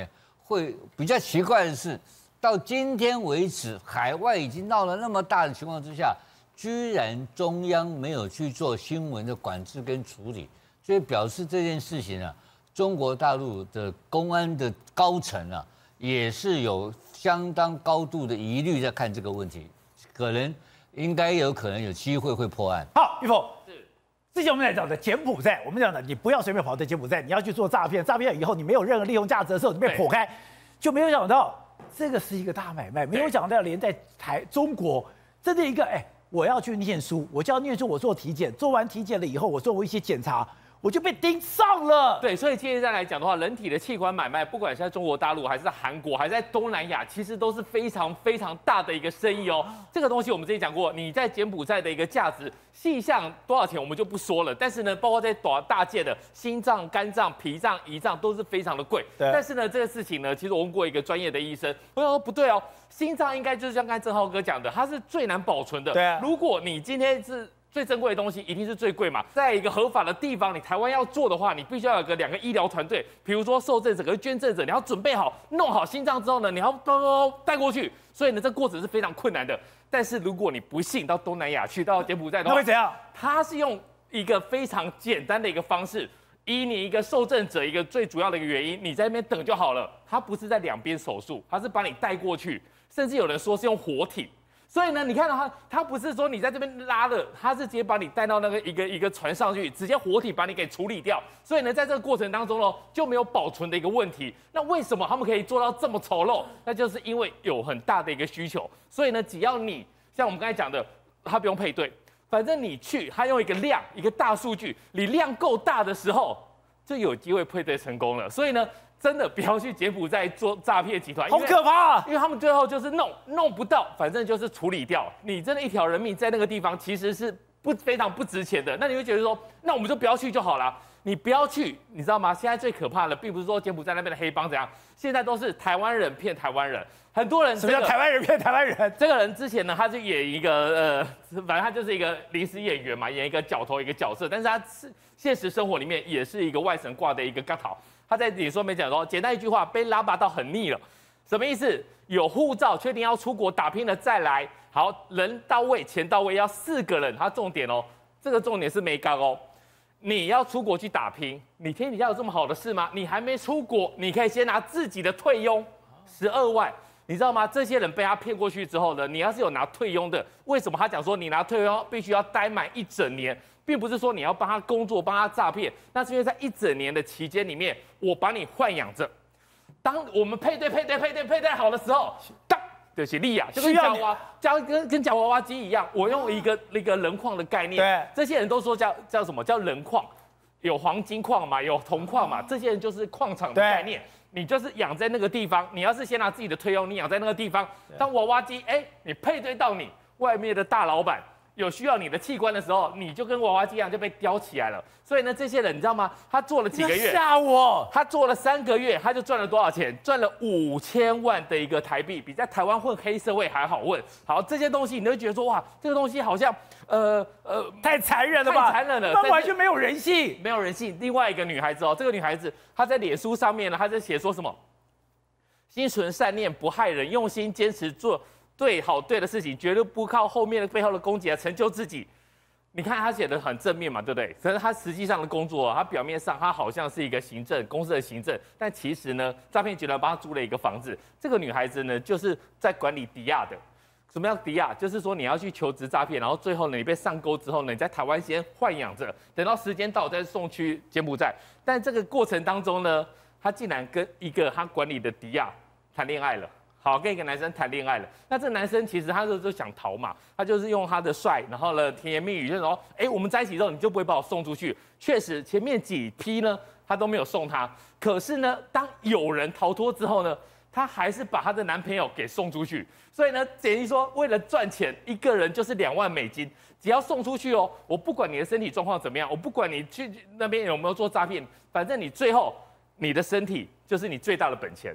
会比较奇怪的是，到今天为止，海外已经闹了那么大的情况之下，居然中央没有去做新闻的管制跟处理，所以表示这件事情啊，中国大陆的公安的高层啊，也是有相当高度的疑虑在看这个问题，可能应该有可能有机会会破案。 好，玉凤。之前我们来讲的柬埔寨，我们讲的你不要随便跑到柬埔寨，你要去做诈骗，诈骗以后你没有任何利用价值的时候，你被剖开，就没有想到这个是一个大买卖，没有想到连在台中国真的一个，哎，我要去念书，我就要念书，我做体检，做完体检了以后，我做一些检查，我就被盯上了。 对，所以现在来讲的话，人体的器官买卖，不管是在中国大陆，还是在韩国，还是在东南亚，其实都是非常非常大的一个生意哦。这个东西我们之前讲过，你在柬埔寨的一个价值。细项多少钱我们就不说了，但是呢，包括在大大件的心脏、肝脏、脾脏、胰脏都是非常的贵。但是呢，这个事情呢，其实我问过一个专业的医生，我想说不对哦，心脏应该就是像刚才郑浩哥讲的，它是最难保存的。 对啊， 如果你今天是最珍贵的东西，一定是最贵嘛。在一个合法的地方，你台湾要做的话，你必须要有个两个医疗团队，比如说受赠者跟捐赠者，你要准备好，弄好心脏之后呢，你要包包带过去。所以呢，这过程是非常困难的。但是如果你不幸到东南亚去，到柬埔寨的话， 那会怎样？ 他是用一个非常简单的一个方式，以你一个受赠者一个最主要的一个原因，你在那边等就好了。他不是在两边手术，他是把你带过去，甚至有人说是用活体。所以呢，你看到他，他不是说你在这边拉的，他是直接把你带到那个一个一个船上去，直接活体把你给处理掉。所以呢，在这个过程当中呢，就没有保存的一个问题。那为什么他们可以做到这么丑陋？那就是因为有很大的一个需求。所以呢，只要你像我们刚才讲的，他不用配对，反正你去，他用一个量，一个大数据，你量够大的时候，就有机会配对成功了。所以呢。真的不要去柬埔寨做诈骗集团， 好可怕、啊！ 因为他们最后就是弄弄不到，反正就是处理掉。你真的一条人命在那个地方其实是不非常不值钱的。那你会觉得说，那我们就不要去就好了。你不要去，你知道吗？现在最可怕的并不是说柬埔寨那边的黑帮怎样，现在都是台湾人骗台湾人。很多人、这个、 什么叫台湾人骗台湾人？ 这个人之前呢，他就演一个呃，反正他就是一个临时演员嘛，演一个角头一个角色，但是他是现实生活里面也是一个外省挂的一个嘎头。他在脸书上面讲说，简单一句话，被拉拔到很腻了，什么意思？有护照，确定要出国打拼了再来，好，人到位，钱到位，要四个人。他重点哦，这个重点是没干哦。你要出国去打拼，你天底下有这么好的事吗？你还没出国，你可以先拿自己的退佣十二万，你知道吗？这些人被他骗过去之后呢，你要是有拿退佣的，为什么他讲说你拿退佣必须要待满一整年？并不是说你要帮他工作、帮他诈骗，那是因为在一整年的期间里面，我把你豢养着。当我们配对、配对、配对、配对好的时候，当就是利亚，就跟夹娃、夹跟跟夹娃娃机一样，我用一个一个人矿的概念。 对， 这些人都说叫叫什么叫人矿，有黄金矿嘛，有铜矿嘛，这些人就是矿场的概念。你就是养在那个地方，你要是先拿自己的退佣，你养在那个地方，当娃娃机，哎，你配对到你外面的大老板。有需要你的器官的时候，你就跟娃娃机一样就被叼起来了。所以呢，这些人你知道吗？他做了几个月， 吓我！ 他做了三个月，他就赚了多少钱？赚了五千万的一个台币，比在台湾混黑社会还好混。好，这些东西你会觉得说，哇，这个东西好像呃呃太残忍了吧？ 太残忍了， 那完全没有人性， 没有人性。另外一个女孩子哦，这个女孩子她在脸书上面呢，她在写说什么？心存善念，不害人，用心坚持做。对好对的事情，绝对不靠后面的背后的攻击来成就自己。你看他写的很正面嘛，对不对？可是他实际上的工作，他表面上他好像是一个行政公司的行政，但其实呢，诈骗集团帮他租了一个房子。这个女孩子呢，就是在管理迪亚的。什么叫迪亚？就是说你要去求职诈骗，然后最后呢，你被上钩之后呢，你在台湾先豢养着，等到时间到再送去柬埔寨。但这个过程当中呢，他竟然跟一个他管理的迪亚谈恋爱了。好，跟一个男生谈恋爱了。那这个男生其实他就就想逃嘛，他就是用他的帅，然后呢甜言蜜语，就说，哎，我们在一起之后你就不会把我送出去。确实，前面几批呢他都没有送他，可是呢，当有人逃脱之后呢，他还是把他的男朋友给送出去。所以呢，等于说为了赚钱，一个人就是两万美金，只要送出去哦，我不管你的身体状况怎么样，我不管你去那边有没有做诈骗，反正你最后你的身体就是你最大的本钱。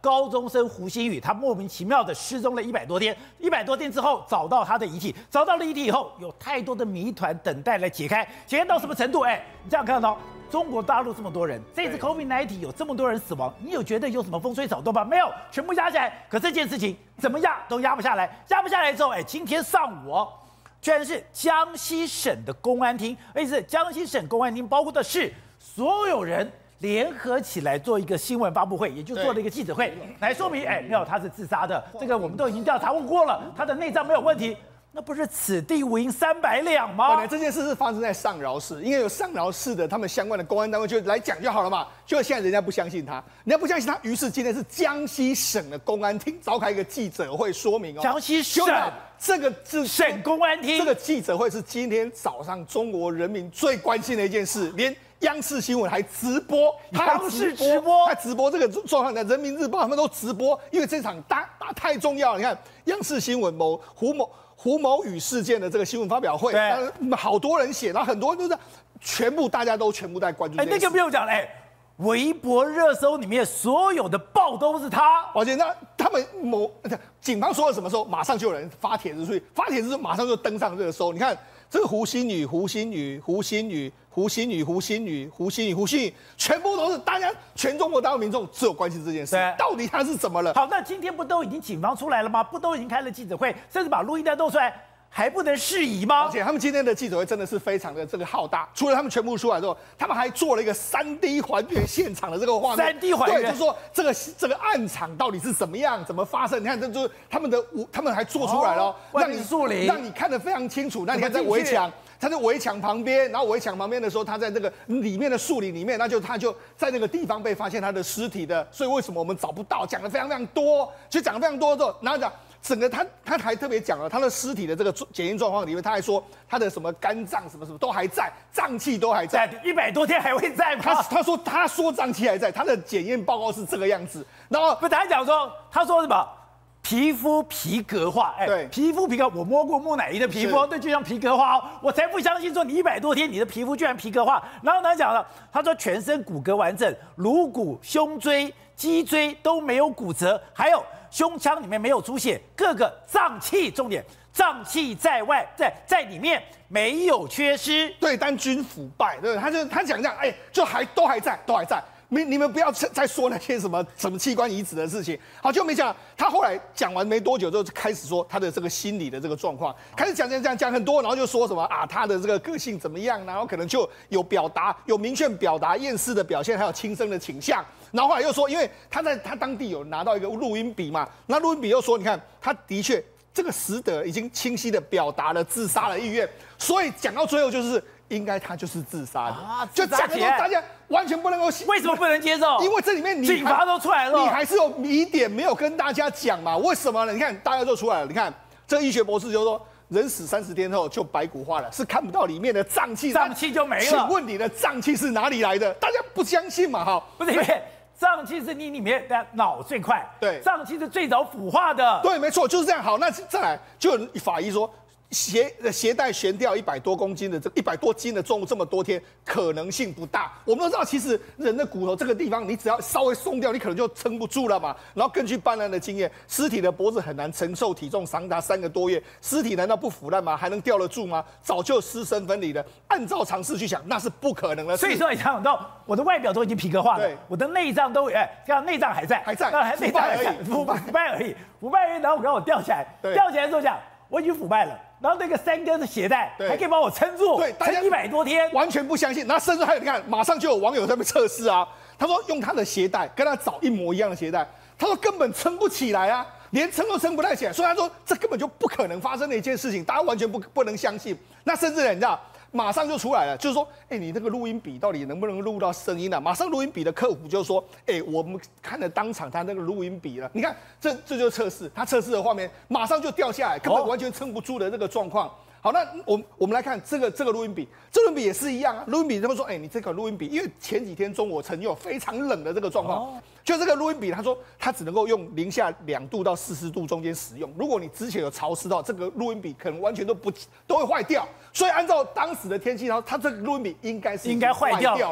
高中生胡鑫宇，他莫名其妙的失踪了一百多天，一百多天之后找到他的遗体，找到了遗体以后，有太多的谜团等待来解开，解开到什么程度？哎，你这样看到中国大陆这么多人，这次 COVID 十九 有这么多人死亡，你有觉得有什么风吹草动吗？没有，全部压下来。可这件事情怎么压都压不下来，压不下来之后，哎，今天上午哦。居然是江西省的公安厅，而且是江西省公安厅，包括的是所有人联合起来做一个新闻发布会，也就做了一个记者会，来说明，哎，没有，他是自杀的，这个我们都已经调查过了，他的内脏没有问题。那不是此地无银三百两吗？ 本来这件事是发生在上饶市，因为有上饶市的他们相关的公安单位就来讲就好了嘛。结果现在人家不相信他，人家不相信他，于是今天是江西省的公安厅召开一个记者会说明哦。 江西省这个是省公安厅， 这个记者会是今天早上中国人民最关心的一件事，连央视新闻还直播， 央视直播， 他直播这个状况，的人民日报他们都直播，因为这场大大太重要了。你看央视新闻某胡某。胡某宇事件的这个新闻发表会，好多人写，然后很多人都是全部大家都全部在关注。 哎，那个不用讲了，哎，微博热搜里面所有的报都是他。 而且那他们某警方说了什么时候，马上就有人发帖子，所以发帖子马上就登上热搜。你看这个胡鑫宇、胡鑫宇、胡鑫宇、胡鑫宇、胡鑫宇、胡鑫宇、胡鑫宇，全部都是大家全中国大陆民众只有关心这件事，到底他是怎么了？ 好，那今天不都已经警方出来了吗？不都已经开了记者会，甚至把录音带都出来，还不能释疑吗？ 而且他们今天的记者会真的是非常的这个浩大，除了他们全部出来之后，他们还做了一个三 D 还原现场的这个画面。 三 D 还原， 对，就是说这个这个暗场到底是怎么样，怎么发生？你看，这就是他们的，他们还做出来了，哦、 让你树林， 让你看得非常清楚。那你看在围墙。他在围墙旁边，然后围墙旁边的时候，他在这个里面的树林里面，那就他就在那个地方被发现他的尸体的，所以为什么我们找不到？讲的非常非常多，就讲的非常多之后，然后讲整个他他还特别讲了他的尸体的这个检验状况里面，他还说他的什么肝脏什么什么都还在，脏器都还在， 一百多天还会在吗？ 他他说他说脏器还在，他的检验报告是这个样子，然后不，他讲说他说什么？皮肤皮革化，哎， 对， 皮肤皮革，我摸过木乃伊的皮肤，对，就像皮革化哦，我才不相信说你一百多天你的皮肤居然皮革化。然后他讲了，他说全身骨骼完整，颅骨、胸椎、脊椎都没有骨折，还有胸腔里面没有出血，各个脏器，重点脏器在外，在在里面没有缺失， 对，但均腐败，对，他就他讲这样，哎，就还都还在，都还在。你你们不要再说那些什么什么器官移植的事情，好，就没讲。他后来讲完没多久之后，就开始说他的这个心理的这个状况，开始讲讲讲讲很多，然后就说什么啊，他的这个个性怎么样，然后可能就有表达有明确表达厌世的表现，还有轻生的倾向。然后后来又说，因为他在他当地有拿到一个录音笔嘛，那录音笔又说，你看他的确这个死者已经清晰的表达了自杀的意愿，所以讲到最后就是。应该他就是自杀的，啊、就讲的大家完全不能够， 为什么不能接受？ 因为这里面你警察都出来了， 你还是有疑点没有跟大家讲嘛？为什么呢？你看大家都出来了，你看这个医学博士就说，人死三十天后就白骨化了，是看不到里面的脏器， 脏器就没了。 请问你的脏器是哪里来的？大家不相信嘛？哈， 不是因为脏器是你里面的脑最快， 对， 脏器是最早腐化的， 对，没错，就是这样。好，那再来就有法医说。携携带悬吊一百多公斤的这一百多斤的重物这么多天，可能性不大。我们都知道，其实人的骨头这个地方，你只要稍微松掉，你可能就撑不住了嘛。然后根据办案的经验，尸体的脖子很难承受体重长达三个多月，尸体难道不腐烂吗？还能吊得住吗？早就尸身分离了。按照常识去想，那是不可能的事。 所以说，你想到我的外表都已经皮革化了，我的内脏都哎，这样内脏还在， 还在， 还内脏还在，腐败腐败而已，腐败而已。然后我让我吊起来，吊起来之后讲，我已经腐败了。然后那个三根的鞋带还可以帮我撑住， 对， 撑一百多天， 完全不相信。那甚至还有，你看，马上就有网友在那边测试啊，他说用他的鞋带跟他找一模一样的鞋带，他说根本撑不起来啊，连撑都撑不太起来。所以他说这根本就不可能发生的一件事情，大家完全不不能相信。那甚至你知道，马上就出来了，就是说，哎，你那个录音笔到底能不能录到声音啊？马上录音笔的客服就说，哎，我们看了当场他那个录音笔了，你看这这就是测试，他测试的画面马上就掉下来，根本完全撑不住的这个状况。好，那我我们来看这个这个录音笔，这录音笔也是一样啊。录音笔他们说，哎、欸，你这个录音笔，因为前几天中午曾经有非常冷的这个状况，哦、就这个录音笔，他说它只能够用零下两度到四十度中间使用。如果你之前有潮湿到，这个录音笔可能完全都不都会坏掉。所以按照当时的天气，然后它这个录音笔应该是应该坏掉了。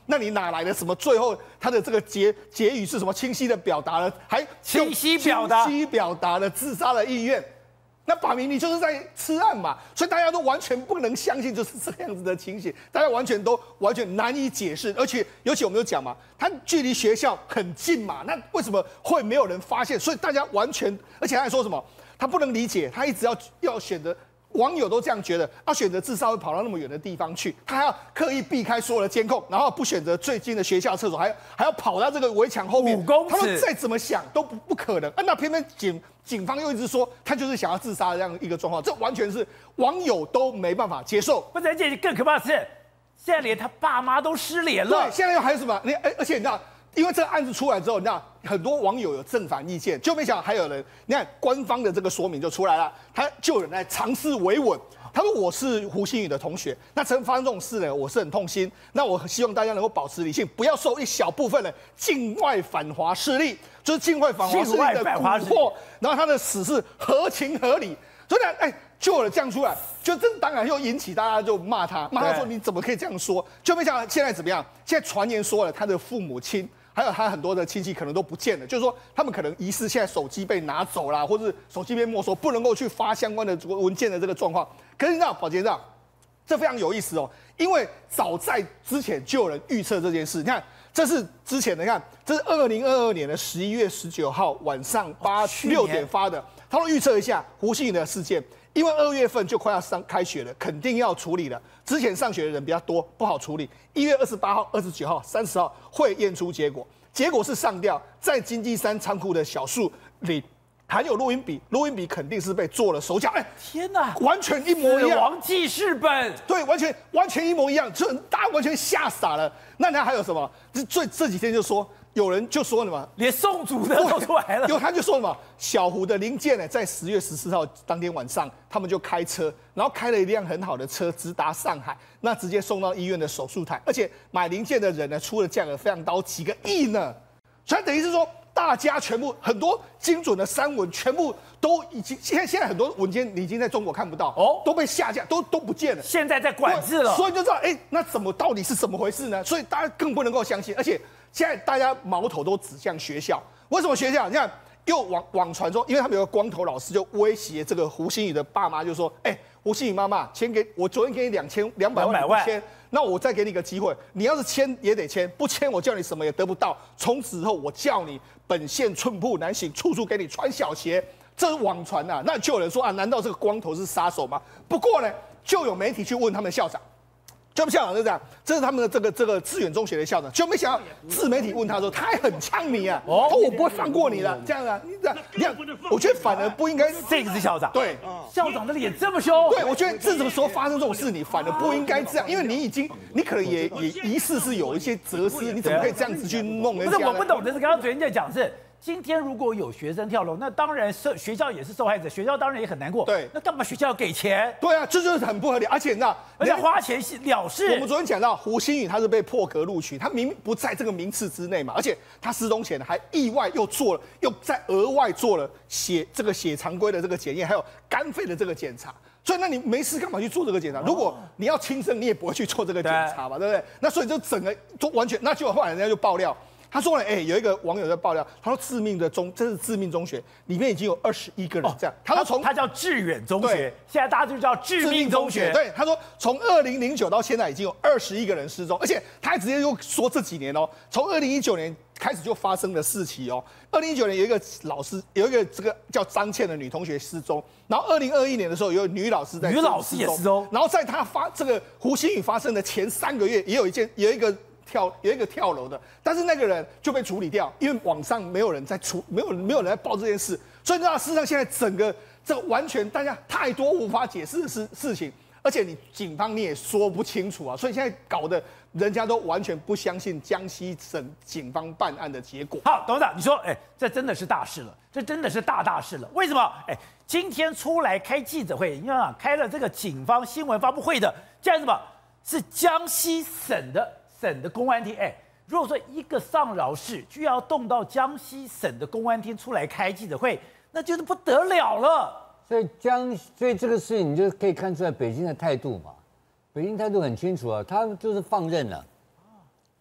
那你哪来的什么？最后他的这个结结语是什么？清晰的表达了，还清晰表达， 清晰表达了自杀的意愿。那摆明你就是在吃案嘛，所以大家都完全不能相信就是这样子的情形，大家完全都完全难以解释。而且尤其我们有讲嘛，它距离学校很近嘛，那为什么会没有人发现？所以大家完全，而且他还说什么？他不能理解，他一直要要选择。网友都这样觉得，他选择自杀会跑到那么远的地方去，他还要刻意避开所有的监控，然后不选择最近的学校厕所，还还要跑到这个围墙后面。 五公尺， 他们再怎么想都不不可能。啊，那偏偏警警方又一直说他就是想要自杀的这样一个状况，这完全是网友都没办法接受。 不是，而且更可怕的是，现在连他爸妈都失联了。 对，现在又还有什么？你而而且你知道。因为这个案子出来之后，你知道很多网友有正反意见，就没想到还有人，你看官方的这个说明就出来了，他就有人来尝试维稳。他说我是胡星宇的同学，那曾发生这种事呢，我是很痛心。那我希望大家能够保持理性，不要受一小部分的境外反华势力，就是境外反华势力的蛊惑，然后他的死是合情合理。所以呢，哎，就有人这样出来，就这当然又引起大家就骂他，骂他说你怎么可以这样说？就没想到现在怎么样？现在传言说了，他的父母亲。还有他很多的亲戚可能都不见了，就是说他们可能疑似现在手机被拿走啦，或者手机被没收，不能够去发相关的文件的这个状况。可是你知道，宝杰长，这非常有意思哦，因为早在之前就有人预测这件事。你看，这是之前的，你看，这是二零二二年的十一月十九号晚上八六点发的，他都预测一下胡锡麟的事件。因为二月份就快要上开学了，肯定要处理了。之前上学的人比较多，不好处理。一月二十八号、二十九号、三十号会验出结果，结果是上吊在金鸡山仓库的小树里含有录音笔，录音笔肯定是被做了手脚。哎， 天哪， 完全一模一样， 死亡记事本， 对，完全完全一模一样，就大家完全吓傻了。那他还有什么？这这这几天就说。有人就说了嘛， 连宋祖的都出来了。 有他就说了嘛，小胡的零件呢，在十月十四号当天晚上，他们就开车，然后开了一辆很好的车，直达上海，那直接送到医院的手术台，而且买零件的人呢，出的价格非常高，几个亿呢。所以等于是说，大家全部很多精准的删文，全部都已经现在现在很多文件你已经在中国看不到哦，都被下架，都都不见了。 现在在管制了， 所以就知道，哎，那怎么到底是怎么回事呢？所以大家更不能够相信，而且。现在大家矛头都指向学校，为什么学校？你看又网网传说，因为他们有个光头老师就威胁这个胡星宇的爸妈，就说：“哎、欸，胡星宇妈妈，签给我昨天给你两千两百万，你签，那我再给你个机会，你要是签也得签，不签我叫你什么也得不到。从此后我叫你本县寸步难行，处处给你穿小鞋。”这是网传呐、啊，那就有人说啊，难道这个光头是杀手吗？不过呢，就有媒体去问他们校长。就校长是这样，这是他们的这个这个致远中学的校长，就没想到自媒体问他说，他还很呛你啊，哦，我不会放过你的，这样啊，你这样，你看，我觉得反而不应该， 这个是校长， 对， 校长的脸这么凶， 对，我觉得这种时候发生这种事，你反而不应该这样，因为你已经，你可能也也疑似是有一些责施，你怎么可以这样子去弄人家？ 不是，我不懂的是，刚刚昨天在讲是。今天如果有学生跳楼，那当然受学校也是受害者，学校当然也很难过。 对， 那干嘛学校要给钱？ 对啊，这就是很不合理。而且你知道， 而且花钱了事。 我们昨天讲到胡星宇他是被破格录取，他明明不在这个名次之内嘛，而且他失踪前还意外又做了，又在额外做了血这个血常规的这个检验，还有肝肺的这个检查。所以那你没事干嘛去做这个检查？如果你要轻生，你也不会去做这个检查嘛，对不对？那所以就整个都完全，那结果后来人家就爆料。他说呢，哎、欸，有一个网友在爆料，他说致命的中，这是致命中学，里面已经有二十一个人这样。哦、他说从他叫致远中学，现在大家就叫致命中学。 对，他说从二零零九到现在已经有二十一个人失踪，而且他还直接又说这几年哦，从二零一九年开始就发生了四起哦。二零一九年有一个老师，有一个这个叫张倩的女同学失踪，然后二零二一年的时候有女老师在女老师也失踪， 然后在他发这个胡星宇发生的前三个月，也有一件有一个。跳有一个跳楼的，但是那个人就被处理掉，因为网上没有人在处，没有没有人在报这件事，所以你知道，事实上现在整个这完全大家太多无法解释的事事情，而且你警方你也说不清楚啊，所以现在搞得人家都完全不相信江西省警方办案的结果。 好，董事长，你说，哎、欸，这真的是大事了，这真的是大大事了，为什么？哎、欸，今天出来开记者会，因为啊，开了这个警方新闻发布会的，这样什么？是江西省的。省的公安厅，哎，如果说一个上饶市就要动到江西省的公安厅出来开记者会，那就是不得了了。 所以江，所以这个事情你就可以看出来北京的态度嘛。北京态度很清楚啊，他就是放任了、啊。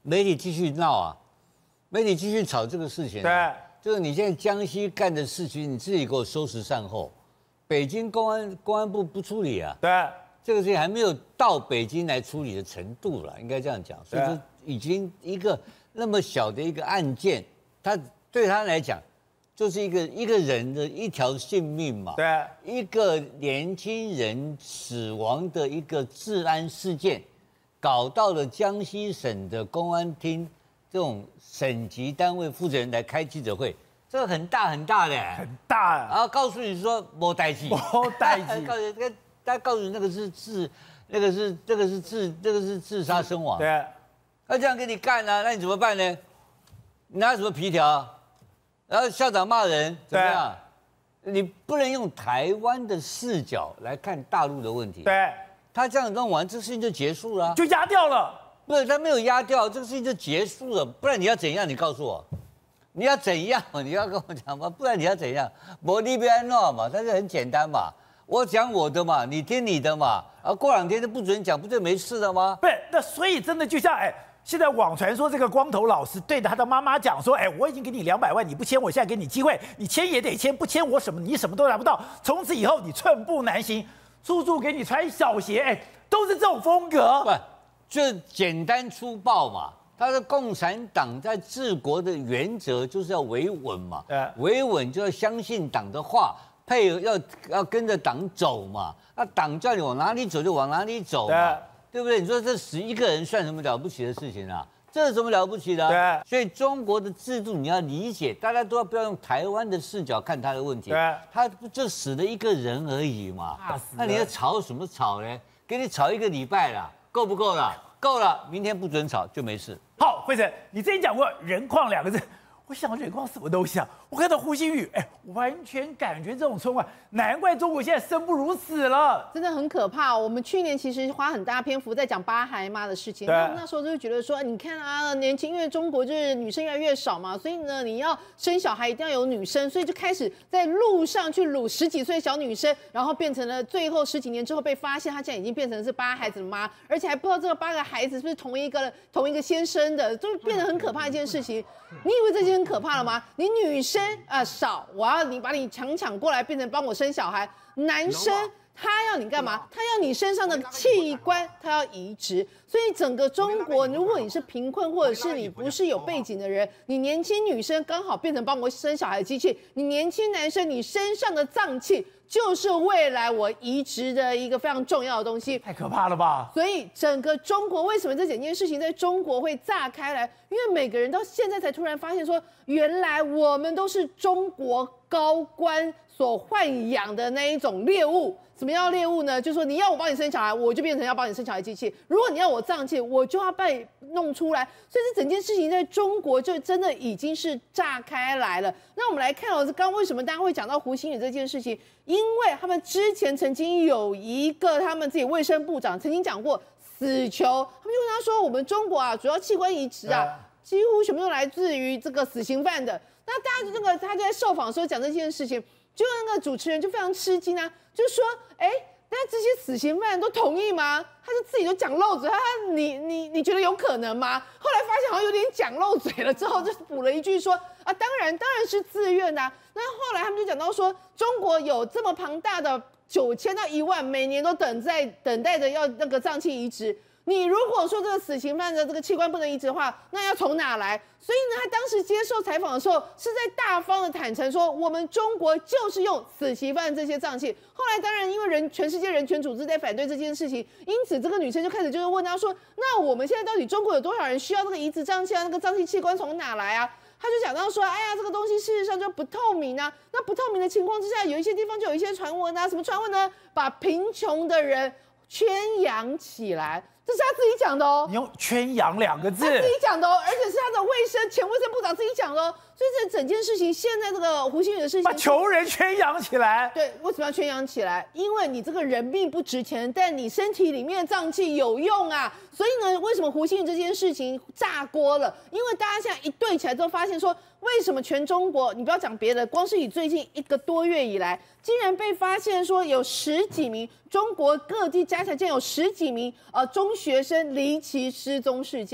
媒体继续闹啊，媒体继续炒这个事情、啊。对，就是你现在江西干的事情，你自己给我收拾善后。北京公安公安部不处理啊。 对， 这个事情还没有到北京来处理的程度了，应该这样讲。所以说，已经一个那么小的一个案件，他对他来讲，就是一个一个人的一条性命嘛。 对， 一个年轻人死亡的一个治安事件。搞到了江西省的公安厅这种省级单位负责人来开记者会，这个很大很大的， 很大、啊。 然后告诉你说没代志， 没代志， 告诉他他告诉你那个是自，那个是这个是自这个是自杀身亡。 对， 他这样给你干啊，那你怎么办呢？你拿什么皮条？然后校长骂人怎么样？你不能用台湾的视角来看大陆的问题。 对。 他这样弄完，这事情就结束了， 就压掉了。 不是，他没有压掉，这个事情就结束了。不然你要怎样？你告诉我，你要怎样？你要跟我讲吗？不然你要怎样？我利比安诺嘛，但是很简单嘛，我讲我的嘛，你听你的嘛，啊，过两天就不准讲，不就没事了吗？ 不是，那所以真的就像哎，现在网传说这个光头老师对着他的妈妈讲说，哎，我已经给你两百万，你不签，我现在给你机会，你签也得签，不签我什么你什么都拿不到，从此以后你寸步难行。叔叔给你穿小鞋，哎，都是这种风格， 不，就简单粗暴嘛。他的共产党在治国的原则就是要维稳嘛，维稳就要相信党的话，配合要要跟着党走嘛。那党叫你往哪里走就往哪里走嘛，对不对？你说这死一个人算什么了不起的事情啊？这有什么了不起的？对，所以中国的制度你要理解，大家都要不要用台湾的视角看他的问题。对，他就死了一个人而已嘛。那你要吵什么吵呢？给你吵一个礼拜了，够不够了？够了，明天不准吵就没事。 好，慧珍，你之前讲过“人矿”两个字，我想人矿什么都想。我看到胡鑫宇，哎，完全感觉这种春晚，难怪中国现在生不如死了， 真的很可怕。我们去年其实花很大篇幅在讲八孩妈的事情，那那时候就觉得说，你看啊，年轻，因为中国就是女生越来越少嘛，所以呢，你要生小孩一定要有女生，所以就开始在路上去掳十几岁小女生，然后变成了最后十几年之后被发现，她现在已经变成是八孩子的妈，而且还不知道这个八个孩子是不是同一个同一个先生的，就变得很可怕的一件事情。你以为这件很可怕了吗？你女生啊、呃、少，我要你把你强抢过来，变成帮我生小孩。男生他要你干嘛？他要你身上的器官，他要移植。所以整个中国，如果你是贫困或者是你不是有背景的人，你年轻女生刚好变成帮我生小孩的机器，你年轻男生你身上的脏器就是未来我移植的一个非常重要的东西。 太可怕了吧！ 所以整个中国为什么这整件事情在中国会炸开来？因为每个人到现在才突然发现说，原来我们都是中国高官所豢养的那一种猎物。什么样的猎物呢？就是说你要我帮你生小孩，我就变成要帮你生小孩机器；如果你要我脏器，我就要把你弄出来。所以这整件事情在中国就真的已经是炸开来了。那我们来看哦，刚为什么大家会讲到胡鑫宇这件事情？因为他们之前曾经有一个他们自己卫生部长曾经讲过死囚，他们就问他说：“我们中国啊，主要器官移植啊，几乎全部都来自于这个死刑犯的。”那大家这个他就在受访的时候讲这件事情。就那个主持人就非常吃惊啊，就说：“哎，那这些死刑犯都同意吗？”他就自己都讲漏嘴，他你你你觉得有可能吗？后来发现好像有点讲漏嘴了，之后就补了一句说：“啊，当然当然是自愿的啊。”那后来他们就讲到说，中国有这么庞大的九千到一万，每年都等在等待着要那个脏器移植。你如果说这个死刑犯的这个器官不能移植的话，那要从哪来？所以呢，他当时接受采访的时候，是在大方的坦诚说，我们中国就是用死刑犯这些脏器。后来当然因为人全世界人权组织在反对这件事情，因此这个女生就开始就是问他说，那我们现在到底中国有多少人需要这个移植脏器啊？那个脏器器官从哪来啊？他就讲到说，哎呀，这个东西事实上就不透明啊。那不透明的情况之下，有一些地方就有一些传闻啊，什么传闻呢？把贫穷的人圈养起来。这是他自己讲的哦， 你用“圈养”两个字， 他自己讲的哦，而且是他的卫生前卫生部长自己讲的哦。所以这整件事情，现在这个胡鑫宇的事情， 把穷人圈养起来。 对，为什么要圈养起来？因为你这个人命不值钱，但你身体里面的脏器有用啊。所以呢，为什么胡鑫宇这件事情炸锅了？因为大家现在一对起来之后，发现说，为什么全中国，你不要讲别的，光是以最近一个多月以来，竟然被发现说有十几名中国各地加起来，竟然有十几名呃中学生离奇失踪事件。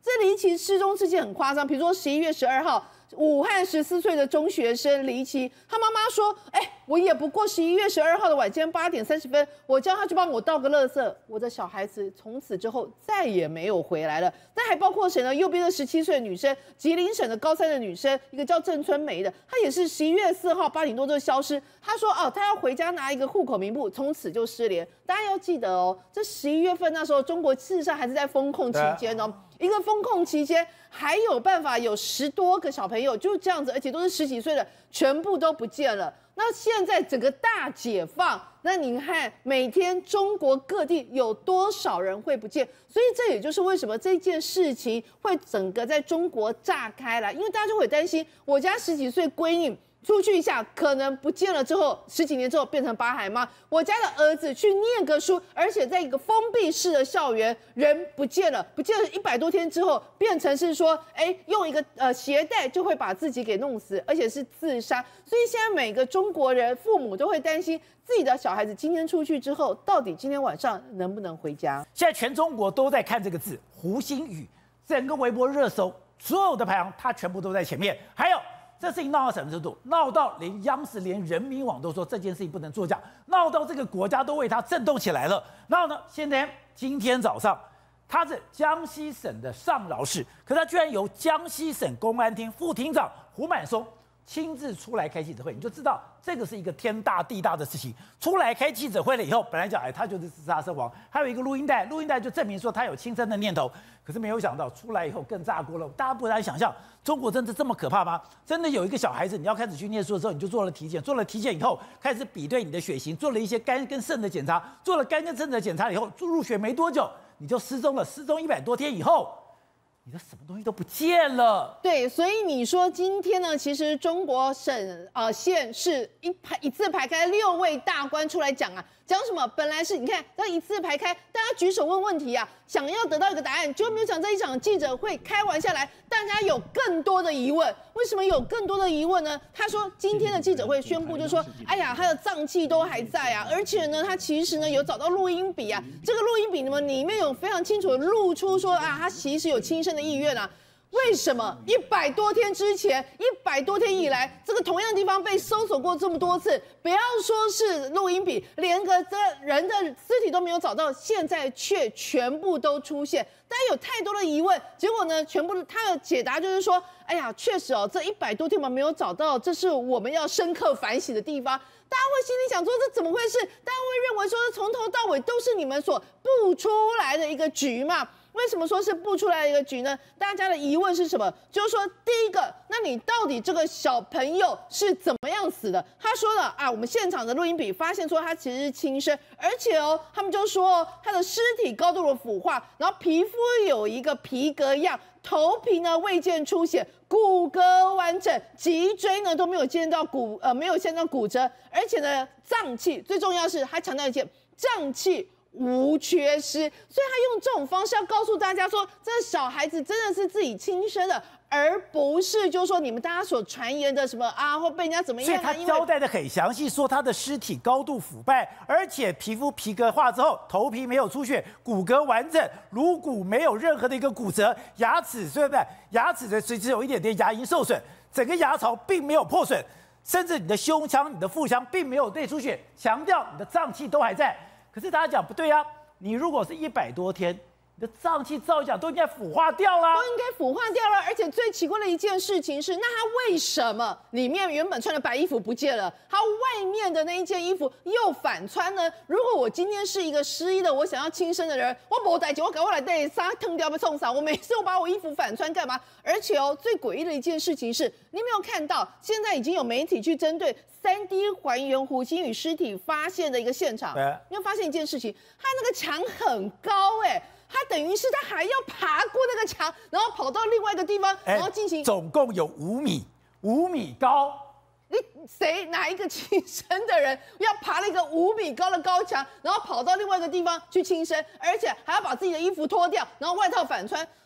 这离奇失踪事件很夸张，比如说十一月十二号。武汉十四岁的中学生离奇，他妈妈说：“哎、欸，我也不过十一月十二号的晚间八点三十分，我叫他去帮我倒个垃圾。我的小孩子从此之后再也没有回来了。那还包括谁呢？右边的十七岁的女生，吉林省的高三的女生，一个叫郑春梅的，她也是十一月四号八点多就消失。她说哦，她要回家拿一个户口名簿，从此就失联。大家要记得哦，这十一月份那时候，中国事实上还是在封控期间哦。”一个封控期间，还有办法有十多个小朋友就这样子，而且都是十几岁的，全部都不见了。那现在整个大解放，那你看每天中国各地有多少人会不见？所以这也就是为什么这件事情会整个在中国炸开来，因为大家就会担心，我家十几岁闺女出去一下，可能不见了之后，十几年之后变成八孩妈。我家的儿子去念个书，而且在一个封闭式的校园，人不见了，不见了一百多天之后，变成是说，哎，用一个呃鞋带就会把自己给弄死，而且是自杀。所以现在每个中国人父母都会担心自己的小孩子今天出去之后，到底今天晚上能不能回家？ 现在全中国都在看这个字胡鑫宇，整个微博热搜所有的排行，他全部都在前面，还有。这事情闹到什么程度？闹到连央视、连人民网都说这件事情不能作假，闹到这个国家都为他震动起来了。然后呢，现在今天早上，他是江西省的上饶市，可他居然由江西省公安厅副厅长胡满松亲自出来开记者会，你就知道这个是一个天大地大的事情。出来开记者会了以后，本来讲哎他就是自杀身亡，还有一个录音带，录音带就证明说他有轻生的念头。可是没有想到出来以后更炸锅了，大家不难想象，中国真的这么可怕吗？真的有一个小孩子，你要开始去念书的时候，你就做了体检，做了体检以后开始比对你的血型，做了一些肝跟肾的检查，做了肝跟肾的检查以后，入学没多久你就失踪了，失踪一百多天以后。你的什么东西都不见了。 对，所以你说今天呢，其实中国省呃县市一排一字排开六位大官出来讲啊，讲什么？本来是你看要一字排开，大家举手问问题啊，想要得到一个答案，就没有想这一场记者会开完下来，大家有更多的疑问。为什么有更多的疑问呢？他说今天的记者会宣布就说，哎呀，他的脏器都还在啊，而且呢，他其实呢有找到录音笔啊，这个录音笔呢里面有非常清楚的录出说啊，他其实有轻生的意愿啊。为什么一百多天之前，一百多天以来，这个同样的地方被搜索过这么多次？不要说是录音笔，连个这人的尸体都没有找到，现在却全部都出现。大家有太多的疑问，结果呢，全部他的解答就是说，哎呀，确实哦，这一百多天我们没有找到，这是我们要深刻反省的地方。大家会心里想说，这怎么回事？大家会认为说，从头到尾都是你们所布出来的一个局嘛？为什么说是布出来的一个局呢？大家的疑问是什么？就是说，第一个，那你到底这个小朋友是怎么样死的？他说了啊，我们现场的录音笔发现说他其实是轻生，而且哦，他们就说哦，他的尸体高度的腐化，然后皮肤有一个皮革样，头皮呢未见出血，骨骼完整，脊椎呢都没有见到骨呃没有见到骨折，而且呢脏器最重要是他强调一件脏器无缺失，所以他用这种方式要告诉大家说，这个小孩子真的是自己亲生的，而不是就是说你们大家所传言的什么啊，或被人家怎么样、啊。 所以他交代的很详细，说他的尸体高度腐败，而且皮肤皮革化之后，头皮没有出血，骨骼完整，颅骨没有任何的一个骨折，牙齿对不对？牙齿的只有一点点牙龈受损，整个牙槽并没有破损，甚至你的胸腔、你的腹腔并没有内出血，强调你的脏器都还在。可是大家讲不对啊，你如果是一百多天，你的脏器照讲都应该腐化掉了， 都应该腐化掉了。而且最奇怪的一件事情是，那他为什么里面原本穿的白衣服不见了，他外面的那一件衣服又反穿呢？如果我今天是一个失忆的，我想要轻生的人，我没代志，我赶快来带杀腾掉被冲上，我每次我把我衣服反穿干嘛？而且哦，最诡异的一件事情是，你有没有看到现在已经有媒体去针对三 D 还原胡鑫宇尸体发现的一个现场，你有发现一件事情，他那个墙很高哎、欸。他等于是他还要爬过那个墙，然后跑到另外一个地方，然后进行、 欸、总共有五米，五米高。 你谁哪一个轻生的人要爬了一个五米高的高墙，然后跑到另外一个地方去轻生，而且还要把自己的衣服脱掉，然后外套反穿？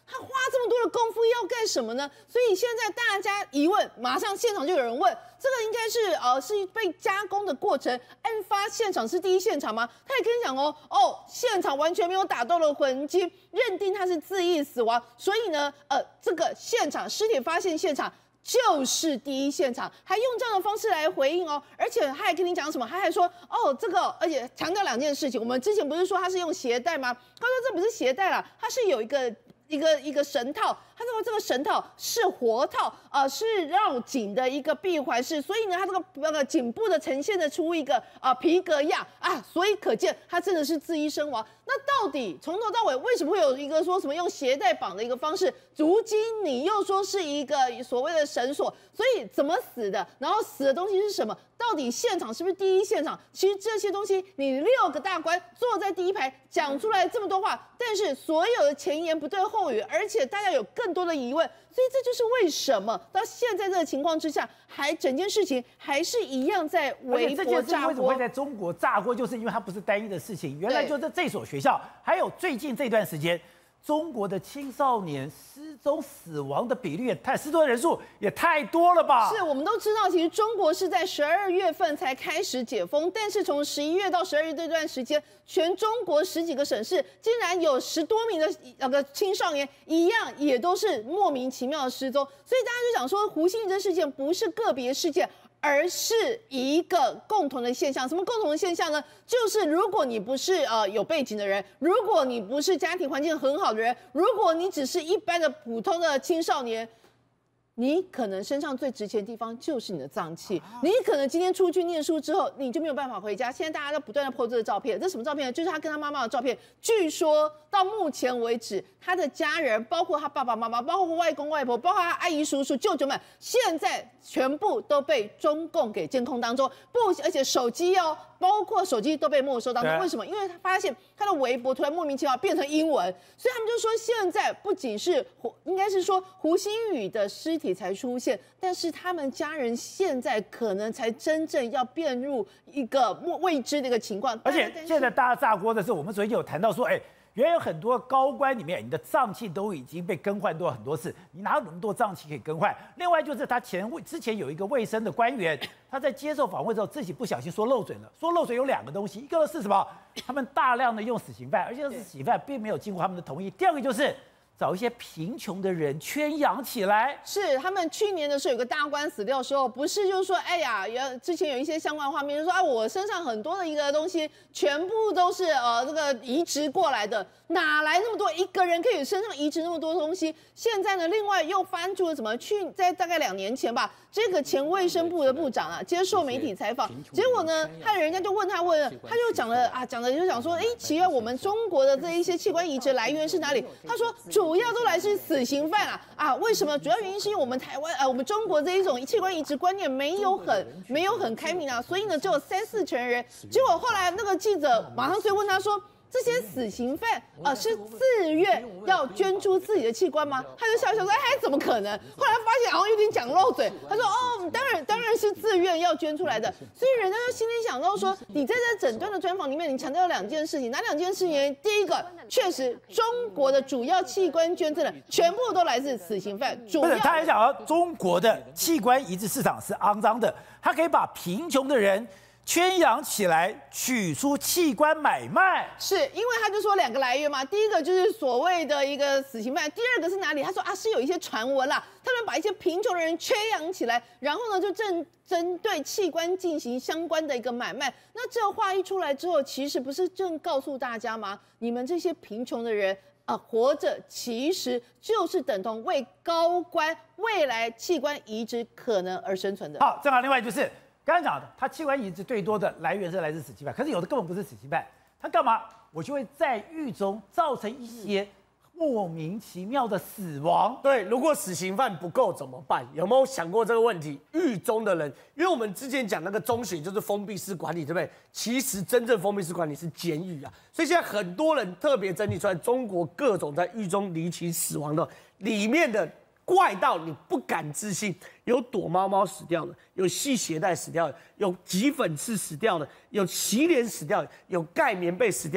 他花这么多的功夫要干什么呢？所以现在大家疑问，马上现场就有人问，这个应该是呃是被加工的过程，案发现场是第一现场吗？他也跟你讲哦，哦，现场完全没有打斗的痕迹，认定他是自缢死亡，所以呢，呃，这个现场尸体发现现场就是第一现场，还用这样的方式来回应哦，而且他还跟你讲什么？他还说哦，这个，而且强调两件事情。我们之前不是说他是用鞋带吗？他说这不是鞋带啦，它是有一个。一个一个绳套，他说这个绳套是活套，呃，是绕颈的一个闭环式，所以呢，它这个那个颈部的呈现的出一个啊、呃、皮革样啊，所以可见他真的是自缢身亡。那到底从头到尾为什么会有一个说什么用鞋带绑的一个方式？如今你又说是一个所谓的绳索，所以怎么死的？然后死的东西是什么？到底现场是不是第一现场？其实这些东西，你六个大官坐在第一排讲出来这么多话，但是所有的前言不对后语，而且大家有更多的疑问，所以这就是为什么到现在这个情况之下，还整件事情还是一样在微波炸锅。 为什么会在中国炸锅？就是因为它不是单一的事情，原来就是这所学校，还有最近这段时间。中国的青少年失踪死亡的比率也太，失踪的人数也太多了吧？ 是我们都知道，其实中国是在十二月份才开始解封，但是从十一月到十二月这段时间，全中国十几个省市竟然有十多名的那个青少年一样也都是莫名其妙的失踪，所以大家就想说，胡锡进这事件不是个别事件。而是一个共同的现象，什么共同的现象呢？就是如果你不是呃有背景的人，如果你不是家庭环境很好的人，如果你只是一般的普通的青少年，你可能身上最值钱的地方就是你的脏器，你可能今天出去念书之后，你就没有办法回家。现在大家都不断的 po 这个照片，这什么照片呢？就是他跟他妈妈的照片。据说到目前为止，他的家人，包括他爸爸妈妈，包括外公外婆，包括他阿姨叔叔舅舅们，现在全部都被中共给监控当中，不，而且手机哦，包括手机都被没收当中。为什么？因为他发现他的微博突然莫名其妙变成英文，所以他们就说现在不仅是胡，应该是说胡鑫宇的尸体才出现，但是他们家人现在可能才真正要变入一个未知的一个情况。 而且现在大家炸锅的是，我们昨天有谈到说，哎。原来有很多高官里面，你的脏器都已经被更换过很多次，你哪有那么多脏器可以更换？另外就是他前之前有一个卫生的官员，他在接受访问之后自己不小心说漏嘴了，说漏嘴有两个东西，一个是什么？他们大量的用死刑犯，而且是死刑犯并没有经过他们的同意。第二个就是找一些贫穷的人圈养起来。 是他们去年的时候有个大官死掉的时候，不是就是说，哎呀，有之前有一些相关画面，就说啊，我身上很多的一个东西，全部都是呃这个移植过来的，哪来那么多？一个人可以身上移植那么多东西？现在呢，另外又翻出了什么？去在大概两年前吧，这个前卫生部的部长啊，接受媒体采访，结果呢，他人家就问他问，他就讲了啊，讲的就讲说，哎，奇怪，我们中国的这一些器官移植来源是哪里？他说主。主要都来自死刑犯啊啊！为什么？主要原因是因为我们台湾呃，我们中国这一种器官移植观念没有很没有很开明啊，所以呢，只有三四成人。结果后来那个记者马上追问他说。这些死刑犯啊、呃、是自愿要捐出自己的器官吗？他就笑笑说：“哎，怎么可能？”后来发现好像有点讲漏嘴，他说：“哦，当然当然是自愿要捐出来的。”所以人家就心里想到说：“你在这整段的专访里面，你强调两件事情，哪两件事情？第一个，确实中国的主要器官捐赠的全部都来自死刑犯。主要他还讲到中国的器官移植市场是肮脏的，他可以把贫穷的人。”圈养起来，取出器官买卖， 是因为他就说两个来源嘛。第一个就是所谓的一个死刑犯，第二个是哪里？他说啊，是有一些传闻啦，他们把一些贫穷的人圈养起来，然后呢就正针对器官进行相关的一个买卖。那这话一出来之后，其实不是正告诉大家吗？你们这些贫穷的人。啊，活着其实就是等同为高官未来器官移植可能而生存的。 好，正好另外就是。刚才讲的，他器官移植最多的来源是来自死刑犯，可是有的根本不是死刑犯，他干嘛？我就会在狱中造成一些莫名其妙的死亡。 对，如果死刑犯不够怎么办？有没有想过这个问题？狱中的人，因为我们之前讲那个中刑就是封闭式管理，对不对？其实真正封闭式管理是监狱啊，所以现在很多人特别整理出来，中国各种在狱中离奇死亡的里面的。怪到你不敢置信，有躲猫猫死掉的，有系鞋带死掉的，有挤粉刺死掉的，有洗脸死掉的，有盖棉被死掉，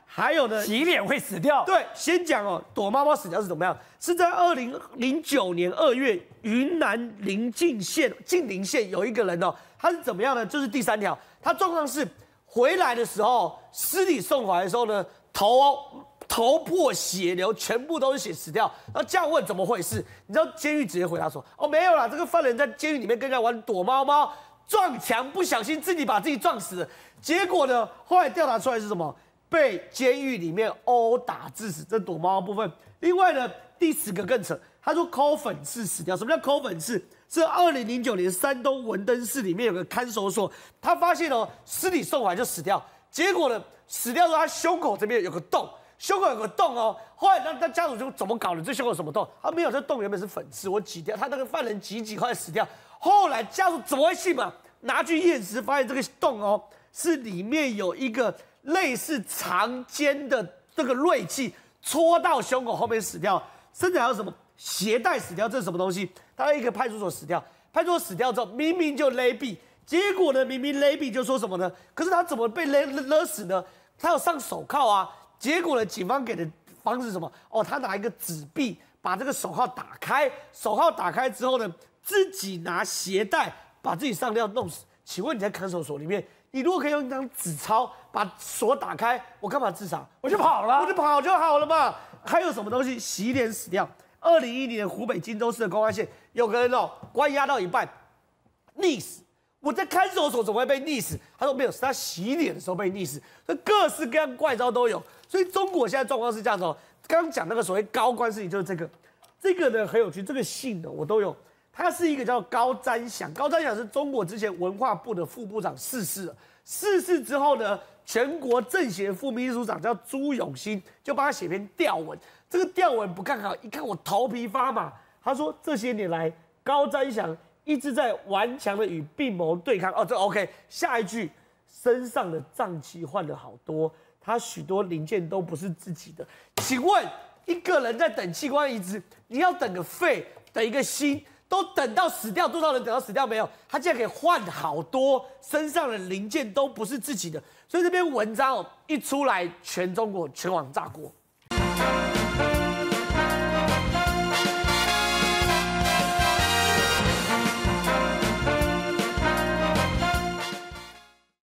还有呢， 洗脸会死掉。 对，先讲哦，躲猫猫死掉是怎么样？是在二零零九年二月，云南临近县晋陵县有一个人哦，他是怎么样呢？就是第三条，他状况是回来的时候，尸体送回来的时候呢，头哦头破血流，全部都是血死掉。然后这样问怎么回事？你知道监狱直接回答说：哦，没有啦，这个犯人在监狱里面跟人家玩躲猫猫，撞墙不小心自己把自己撞死了。结果呢，后来调查出来是什么？被监狱里面殴打致死，这躲猫猫部分。另外呢，第十个更扯，他说抠粉刺死掉。什么叫抠粉刺？是二零零九年山东文登市里面有个看守所，他发现哦，尸体送回来就死掉。结果呢，死掉之后他胸口这边有个洞，胸口有个洞哦。后来那那家属就怎么搞的？这胸口有什么洞？他没有，这洞原本是粉刺，我挤掉，他那个犯人挤挤，后来死掉。后来家属怎么会信嘛？拿去验尸，发现这个洞哦，是里面有一个类似长尖的这个锐器戳到胸口后面死掉。甚至还有什么鞋带死掉？这是什么东西？他在一个派出所死掉，派出所死掉之后，明明就勒毙，结果呢，明明勒毙就说什么呢？可是他怎么被勒勒勒死呢？他有上手铐啊，结果呢，警方给的方式是什么？哦，他拿一个纸币把这个手铐打开，手铐打开之后呢，自己拿鞋带把自己上吊弄死。请问你在看守所里面，你如果可以用一张纸钞把锁打开，我干嘛自杀？ 我就跑了， 我就跑就好了嘛。还有什么东西洗脸死掉？二零一零年湖北荆州市的公安县有个人哦，关押到一半溺死。我在看守所怎么会被溺死？他说没有，是他洗脸的时候被溺死。所以各式各样怪招都有。所以中国现在状况是这样子哦。刚刚讲那个所谓高官事情就是这个，这个呢很有趣，这个姓呢我都有。他是一个叫高瞻祥，高瞻祥是中国之前文化部的副部长逝世了。逝世之后呢，全国政协副秘书长叫朱永新就帮他写篇调文。这个调文不看好，一看我头皮发麻。他说这些年来，高瞻祥一直在顽强的与病魔对抗。哦，这 OK。下一句，身上的脏器换了好多，他许多零件都不是自己的。请问一个人在等器官移植，你要等个肺，等一个心。都等到死掉，多少人等到死掉没有？他竟然可以换好多，身上的零件都不是自己的，所以这篇文章哦一出来，全中国全网炸锅。